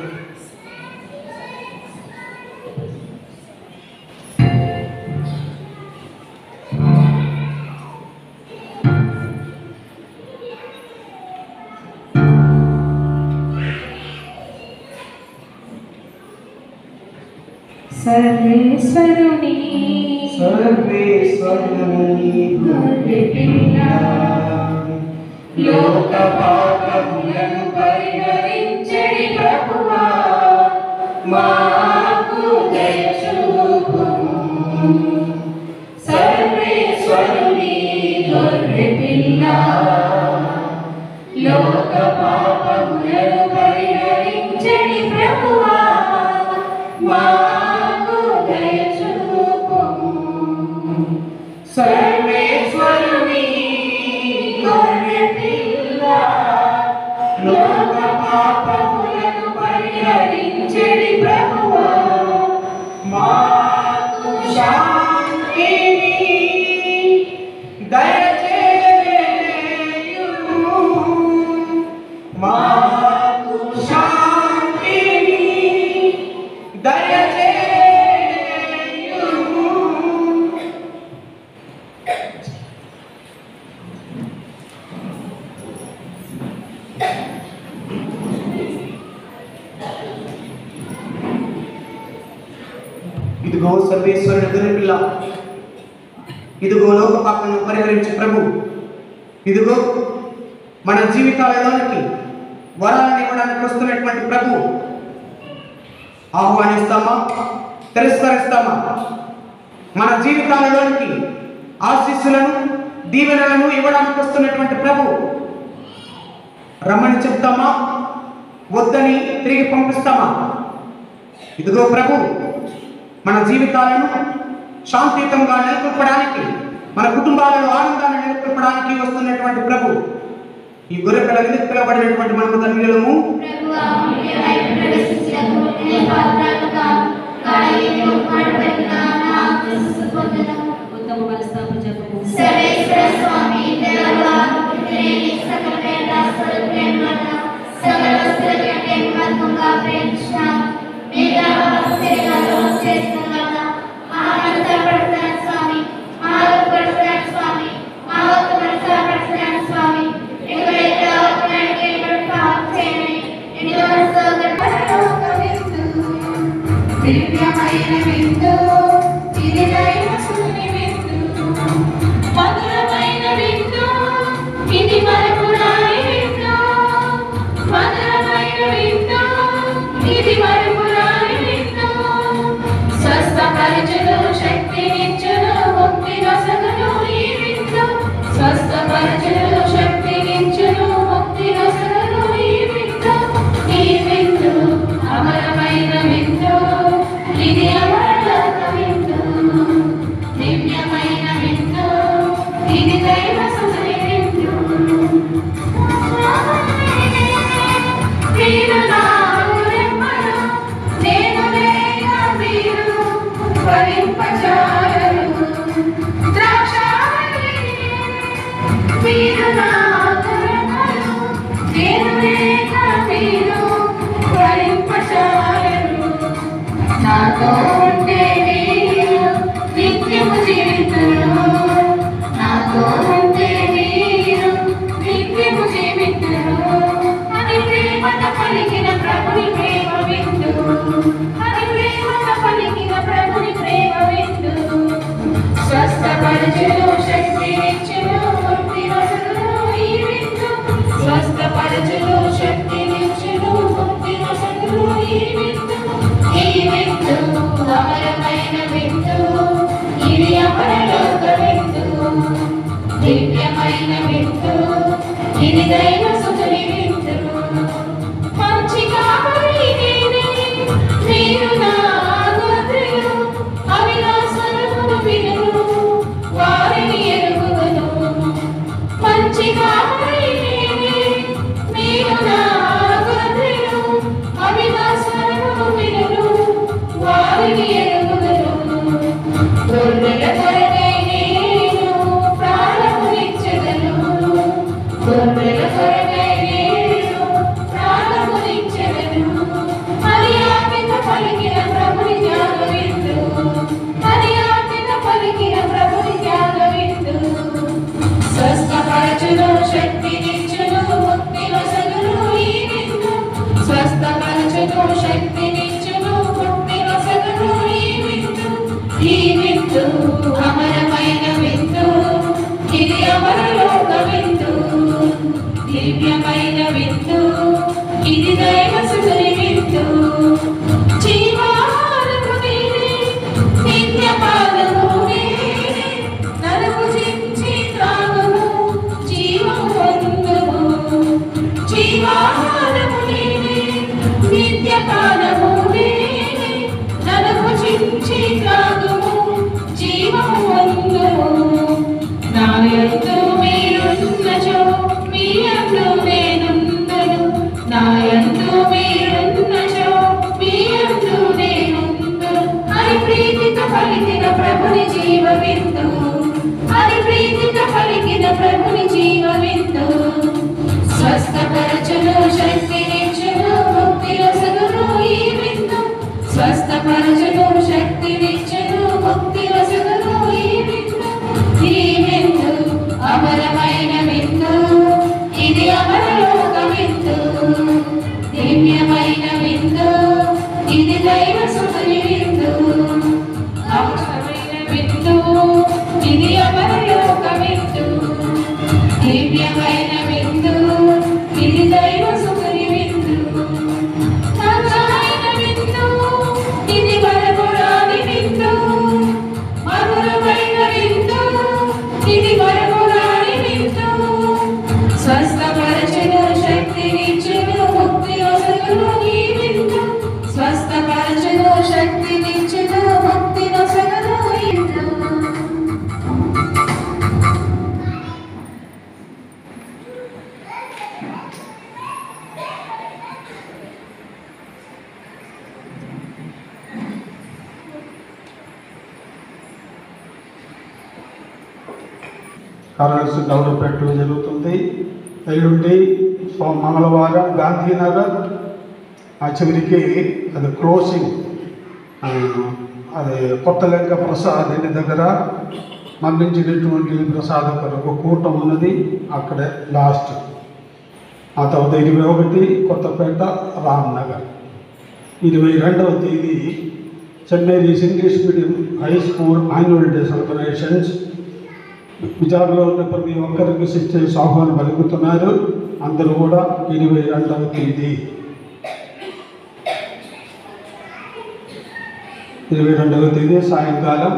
సర్వేశ్వరుని సర్వేశ్వరుని లోక పాపములను పరిహరించడి ప్రభువా, మాకు దయ చూపుము. సర్వేశ్వరుని గొర్రె పిల్ల, లోక పాపములను పరిహరించడి ప్రభువా, మాకు దయ చూపుము. సర్వేశ్వరుని గొర్రె పిల్ల, లోక పాపములను పరిహరించెడి ప్రభువా, మాకు శాంతిని దయచేయుము. మాకు శాంతిని దయచేయుము. ఇదిగో సర్వేశ్వరుని గొర్రె పిల్ల, ఇదిగో లోక పాపలను పరిహరించే ప్రభు, ఇదిగో మన జీవితాలలోనికి వరాలను ఇవ్వడానికి వస్తున్నటువంటి ప్రభు. ఆహ్వానిస్తామా, తిరస్కరిస్తామా? మన జీవితాలలోనికి ఆశీస్సులను, దీవెనలను ఇవ్వడానికి వస్తున్నటువంటి ప్రభు రమ్మని చెప్తామా, వద్దని తిరిగి పంపిస్తామా? ఇదిగో ప్రభు మన జీవితాలను శాంతియుతంగా నెలకొల్పడానికి, మన కుటుంబాలలో ఆనందాన్ని నెలకొల్పడానికి వస్తున్నటువంటి ప్రభు. ఈ గొర్రె పిల్ల ఎందుకు పిలవబడినటువంటి మనకు ధన్యులము. ప్రభువా, మీ వైపు ప్రవేశించినప్పుడు నేను పాత్రను కాను, కానీ నేను మాట్లాడిన నా ఆశీస్సు పొందును. ఉత్తమ మనస్తాప జపము. సర్వేశ్వర స్వామి దేవా, నేను సకల పేద స్వరూపేణ సకల వస్తువుల కంటే మహత్వంగా ప్రేమించాను. మీరు ఆశ్చర్యాలు చేస్తున్నారా? ఆనందపడుతున్నాను స్వామి, ఆనందపడుతున్నాను స్వామి, ఆనందపడుతున్నాను స్వామి. ఎక్కడైతే ఆత్మకి పాపం చేయని ఎన్నో దివ్యమైన విందు, ఇది దైవసుని విందు. మధురమైన విందు, ఇది మరపురాని విందు. మధురమైన విందు, ఇది మరపురాని విందు. స్వస్థపరచును, శక్తినిచ్చును, ముక్తి నొసగును ఈ విందు. స్వస్థపరచును, శక్తినిచ్చును, ముక్తి నొసగును ఈ విందు. ఈ విందు అమరమైన విందు, ఇది అమరలోక విందు. దివ్యమైన విందు, ఇది దైవసుని విందు. మీరు నాకు రెమ్మలు, నేను లేక మీరు ఫలింపజాలరు. ద్రాక్షావళి మీరు నాకు రెమ్మలు, నేను లేక మీరు ఫలింపజాలరు. నాతో ఉంటే మీరు నిత్యము జీవితులు. నాతో ఉంటే మీరు నిత్యము జీవితులు. అని ప్రేమతో పలికిన ప్రభుని ప్రేమ విందు. అని ప్రేమతో పలికిన ప్రభుని ప్రేమ విందు. స్వస్థపరచును, శక్తినిచ్చును, ముక్తి నొసగును ఈ విందు. స్వస్థపరచును, శక్తినిచ్చును, ముక్తి నొసగును ఈ విందు. ఈ విందు అమరమైన విందు, ఇది అమరలోక విందు. దివ్యమైన విందు, ఇది దైవసుని విందు. మంచి కాపరి నేనే, మీరు నా గొర్రెలు. అవి నా స్వరమును వినును, వారిని ఎరుగుదును. మంచి కాపరి నేనే, మీరు నా గొర్రెలు. అవి నా స్వరమును వినును, వారిని ఎరుగుదును. గొర్రెల కొరకై నేను ప్రాణమునిచ్చెదను. గొర్రెల కొరకై నేను ప్రాణమునిచ్చెదను. అని ఆజ్ఞ పలికిన ప్రభుని త్యాగ విందు. అని ఆజ్ఞ పలికిన ప్రభుని త్యాగ విందు. స్వస్థపరచును, శక్తినిచ్చును, ముక్తి నొసగును ఈ విందు. స్వస్థపరచును, శక్తినిచ్చును, ముక్తి నొసగును ఈ విందు. ఈ విందు అమరమైన విందు, ఇది అమరలోక విందు. దివ్యమైన విందు, ఇది దైవసుని విందు. జీవాలకు నేనే, నిత్యపాదము నేనే. నలుగు చించి త్రాగుము, జీవము పొందుము. జీవాహారము నేనే, నిత్యపాదము నేనే. నలుగు చించి ముంచి త్రాగుము జీవము అందుము నా యందు మీరున్నచో మీ యందు నేనుందును నా యందు మీరున్నచో మీ యందు నేనుందును అని ప్రీతితో పలికిన ప్రభుని జీవవిందు అని ప్రీతితో పలికిన ప్రభుని జీవవిందు స్వస్థపరచును శక్తినిచ్చును ముక్తిరసగును ఈ విందు స్వస్థపరచును శక్తినిచ్చును ముక్తిరసగును ఈ విందు ఈ విందు అమరమైన విందు ఇది అమరలోక విందు దివ్యమైన విందు ఇది దైవ సుతుని విందు అమరమైన విందు ఇది అమరలోక విందు దివ్యమైన విందు ఇది దైవ సుతుని విందు మధురమైన విందు ఇది వరమురాని విందు మధురమైన విందు ఇది వరమురాని విందు స్వస్థపరచును శక్తినిచ్చును ముక్తినొసగును ఈ విందు స్వస్థపరచును శక్తినిచ్చును ముక్తినొసగును ఈ విందు కరల్స్ డెవలప్మెంట్ జరుగుతుంది. ఎల్లుండి సో మంగళవారం గాంధీనగర్ ఆ చివరికి అది క్లోజింగ్ అది కొత్తలెంక ప్రసాద్ ఇంటి దగ్గర మరణించినటువంటి ప్రసాద్ కొరకు కూటం ఉన్నది అక్కడే లాస్ట్. ఆ తర్వాత ఇరవై ఒకటి కొత్తపేట రామ్నగర్. ఇరవై రెండవ తేదీ saint Mary's English medium high school annual day celebrations. విచారణలో ఉన్న ప్రతి ఒక్కరికి శిక్ష ఆహ్వానం పలుకుతున్నారు. అందరూ కూడా ఇరవై రెండవ తేదీ ఇరవై రెండవ తేదీ సాయంకాలం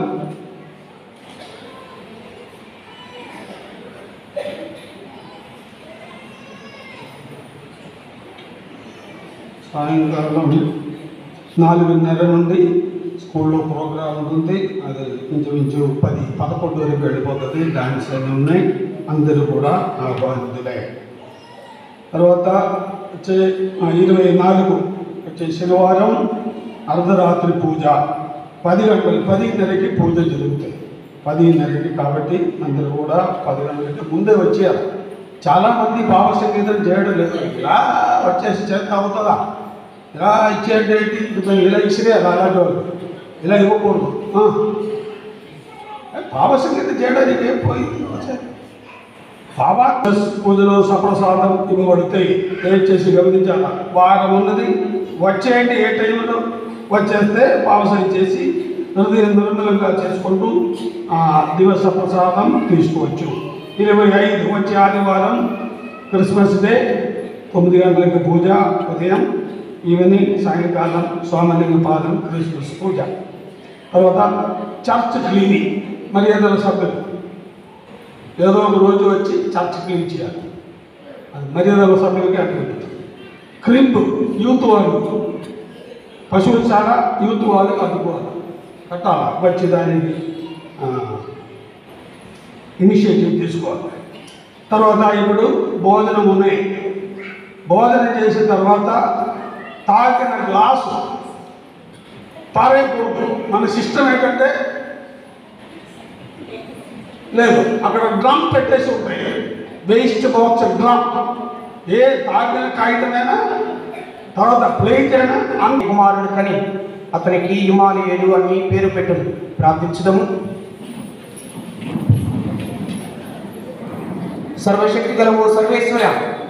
సాయంకాలం నాలుగున్నర నుండి స్కూల్లో ప్రోగ్రాం ఉంటుంది. అది ఇంచుమించు పది పదకొండు వరకు వెళ్ళిపోతుంది. డాన్స్ అన్నీ ఉన్నాయి. అందరూ కూడా ఆహ్వానితులే. తర్వాత వచ్చే ఇరవై నాలుగు వచ్చే శనివారం అర్ధరాత్రి పూజ పది గంటలు పదిన్నరకి పూజ జరుగుతాయి. పదిన్నరకి కాబట్టి అందరూ కూడా పది గంటలకి ముందే వచ్చారు. చాలామంది భావ సంగీతం చేయడం లేదు. ఇలా వచ్చేసి చేత అవుతుందా, ఇలా ఇచ్చేయండి, ఇలా ఇచ్చిరే అలాంటి వాళ్ళు ఇలా ఇవ్వకూడదు. భావ సంగీతం చేయడానికి ఏం పోయింది? బాబా పూజలో సప్రసాదం ఇవ్వబడతాయి. దయచేసి గమనించాల. వారం ఉన్నది, వచ్చేయండి. ఏ టైంలో వచ్చేస్తే పావసం చేసి హృదయం నిర్మలంగా చేసుకుంటూ దివస ప్రసాదం తీసుకోవచ్చు. ఇరవై ఐదు వచ్చే ఆదివారం క్రిస్మస్ డే తొమ్మిది గంటలకి పూజ ఉదయం, ఈవినింగ్ సాయంకాలం సోమలింగ పాదం క్రిస్మస్ పూజ. తర్వాత చర్చ్ క్లీనింగ్ మర్యాదల సభ్యులు ఏదో ఒక రోజు వచ్చి చర్చ్ క్లీన్ చేయాలి. అది మర్యాదల సభ్యులకి అటువంటి క్రింప్ యూత్ వాళ్ళు పశువుశాల యూత్ వాళ్ళు అడ్డుకోవాలి, కట్టాలి. వచ్చి దానికి ఇనిషియేటివ్ తీసుకోవాలి. తర్వాత ఇప్పుడు భోజనం ఉన్నాయి. భోజనం చేసిన తర్వాత తాగిన గ్లాసు పారేయకూడదు. మన సిస్టమ్ ఏంటంటే లేదు, అక్కడ డ్రమ్ పెట్టేసి ఉంటాయి. Waste box drum. ఏ తాగిన కాగితమైనా తర్వాత ప్లేట్ అయినా అన్ని కుమారుడు కని అతనికి ఇమానుయేలు అని పేరు పెట్టును. ప్రార్థించుదము. సర్వశక్తి గలవు సర్వేశ్వర